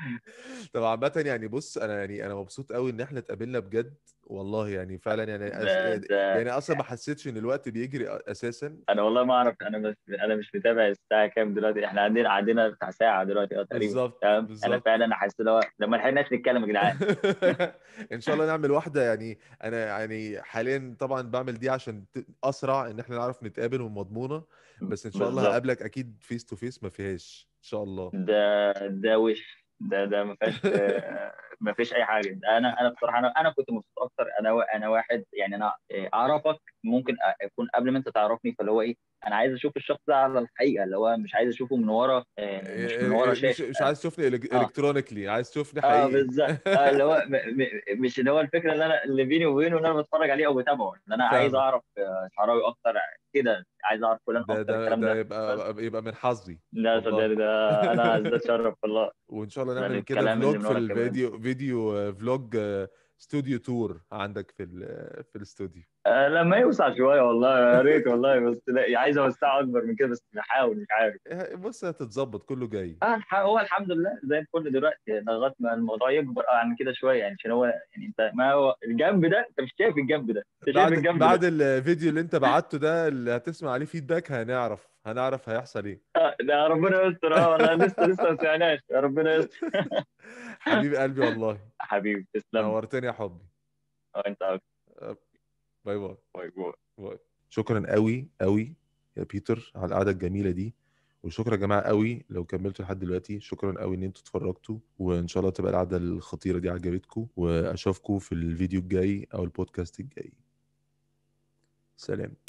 طب عامة يعني بص انا يعني انا مبسوط قوي ان احنا اتقابلنا بجد والله، يعني فعلا يعني أس... ده ده يعني اصلا ما حسيتش ان الوقت بيجري اساسا. انا والله ما اعرف، انا مش انا مش متابع الساعه كام دلوقتي، احنا عندنا عندنا بتاع ساعه دلوقتي اه تقريبا. بالظبط تمام، انا بالظبط. فعلا حاسس لو لما لحقناش نتكلم يا جدعان. ان شاء الله نعمل واحدة، يعني انا يعني حاليا طبعا بعمل دي عشان ت- اسرع ان احنا نعرف نتقابل ومضمونة، بس ان شاء الله بالظبط. هقابلك اكيد فيس تو فيس، ما فيهاش ان شاء الله. ده ده وش ده ده ما فيهاش آه، ما فيش اي حاجه. ده انا انا بصراحه انا انا كنت مبسوط اكتر. انا وا- انا واحد يعني انا آه، اعرفك ممكن اكون قبل ما انت تعرفني، فاللي هو ايه، انا عايز اشوف الشخص ده على الحقيقه، اللي هو مش عايز اشوفه من ورا آه، مش من ورا مش شاشه. مش عايز تشوفني اه الكترونيكلي، عايز تشوفني اه حقيقي. بالظبط. آه اللي هو م... م... مش اللي هو الفكره اللي انا اللي بيني وبينه ان انا بتفرج عليه او بتابعه، ان انا عايز فاهمك. اعرف آه، شعراوي اكتر كده، عايز اعرف فلان ده اكتر، ده الكلام ده ده بس. يبقى يبقى من حظي لا والله. صدقني، ده انا ازداد شرف والله. وان شاء الله ده نعمل كده الكلام اللي فلوج من في ورا كمان. الفيديو، فيديو آه، فلوج آه، استوديو تور عندك في ال- في الاستوديو. آه لما يوسع شويه والله يا ريت والله، بس لا عايز اوسعه اكبر من كده، بس بحاول مش عارف. إيه، بص هتتظبط كله جاي. آه الح- هو الحمد لله زي الفل دلوقتي، لغايه ما الموضوع يكبر عن كده شويه، يعني عشان هو يعني انت ما هو الجنب ده انت مش شايف الجنب ده، انت شايف بعد الجنب ده. بعد الفيديو اللي انت بعته ده اللي هتسمع عليه فيدباك هنعرف هنعرف هيحصل ايه. آه ده ربنا يستر. اه والله لسه لسه ما سمعناش، يا ربنا يستر. حبيب قلبي والله. حبيبي تسلم. نورتني يا حبي. اه انت أكتر. آه، باي باي. باي باي. باي. شكرا قوي قوي يا بيتر على القعده الجميله دي، وشكرا يا جماعه قوي لو كملتوا لحد دلوقتي، شكرا قوي ان انتوا اتفرجتوا، وان شاء الله تبقى القعده الخطيره دي عجبتكم، واشوفكم في الفيديو الجاي او البودكاست الجاي. سلام.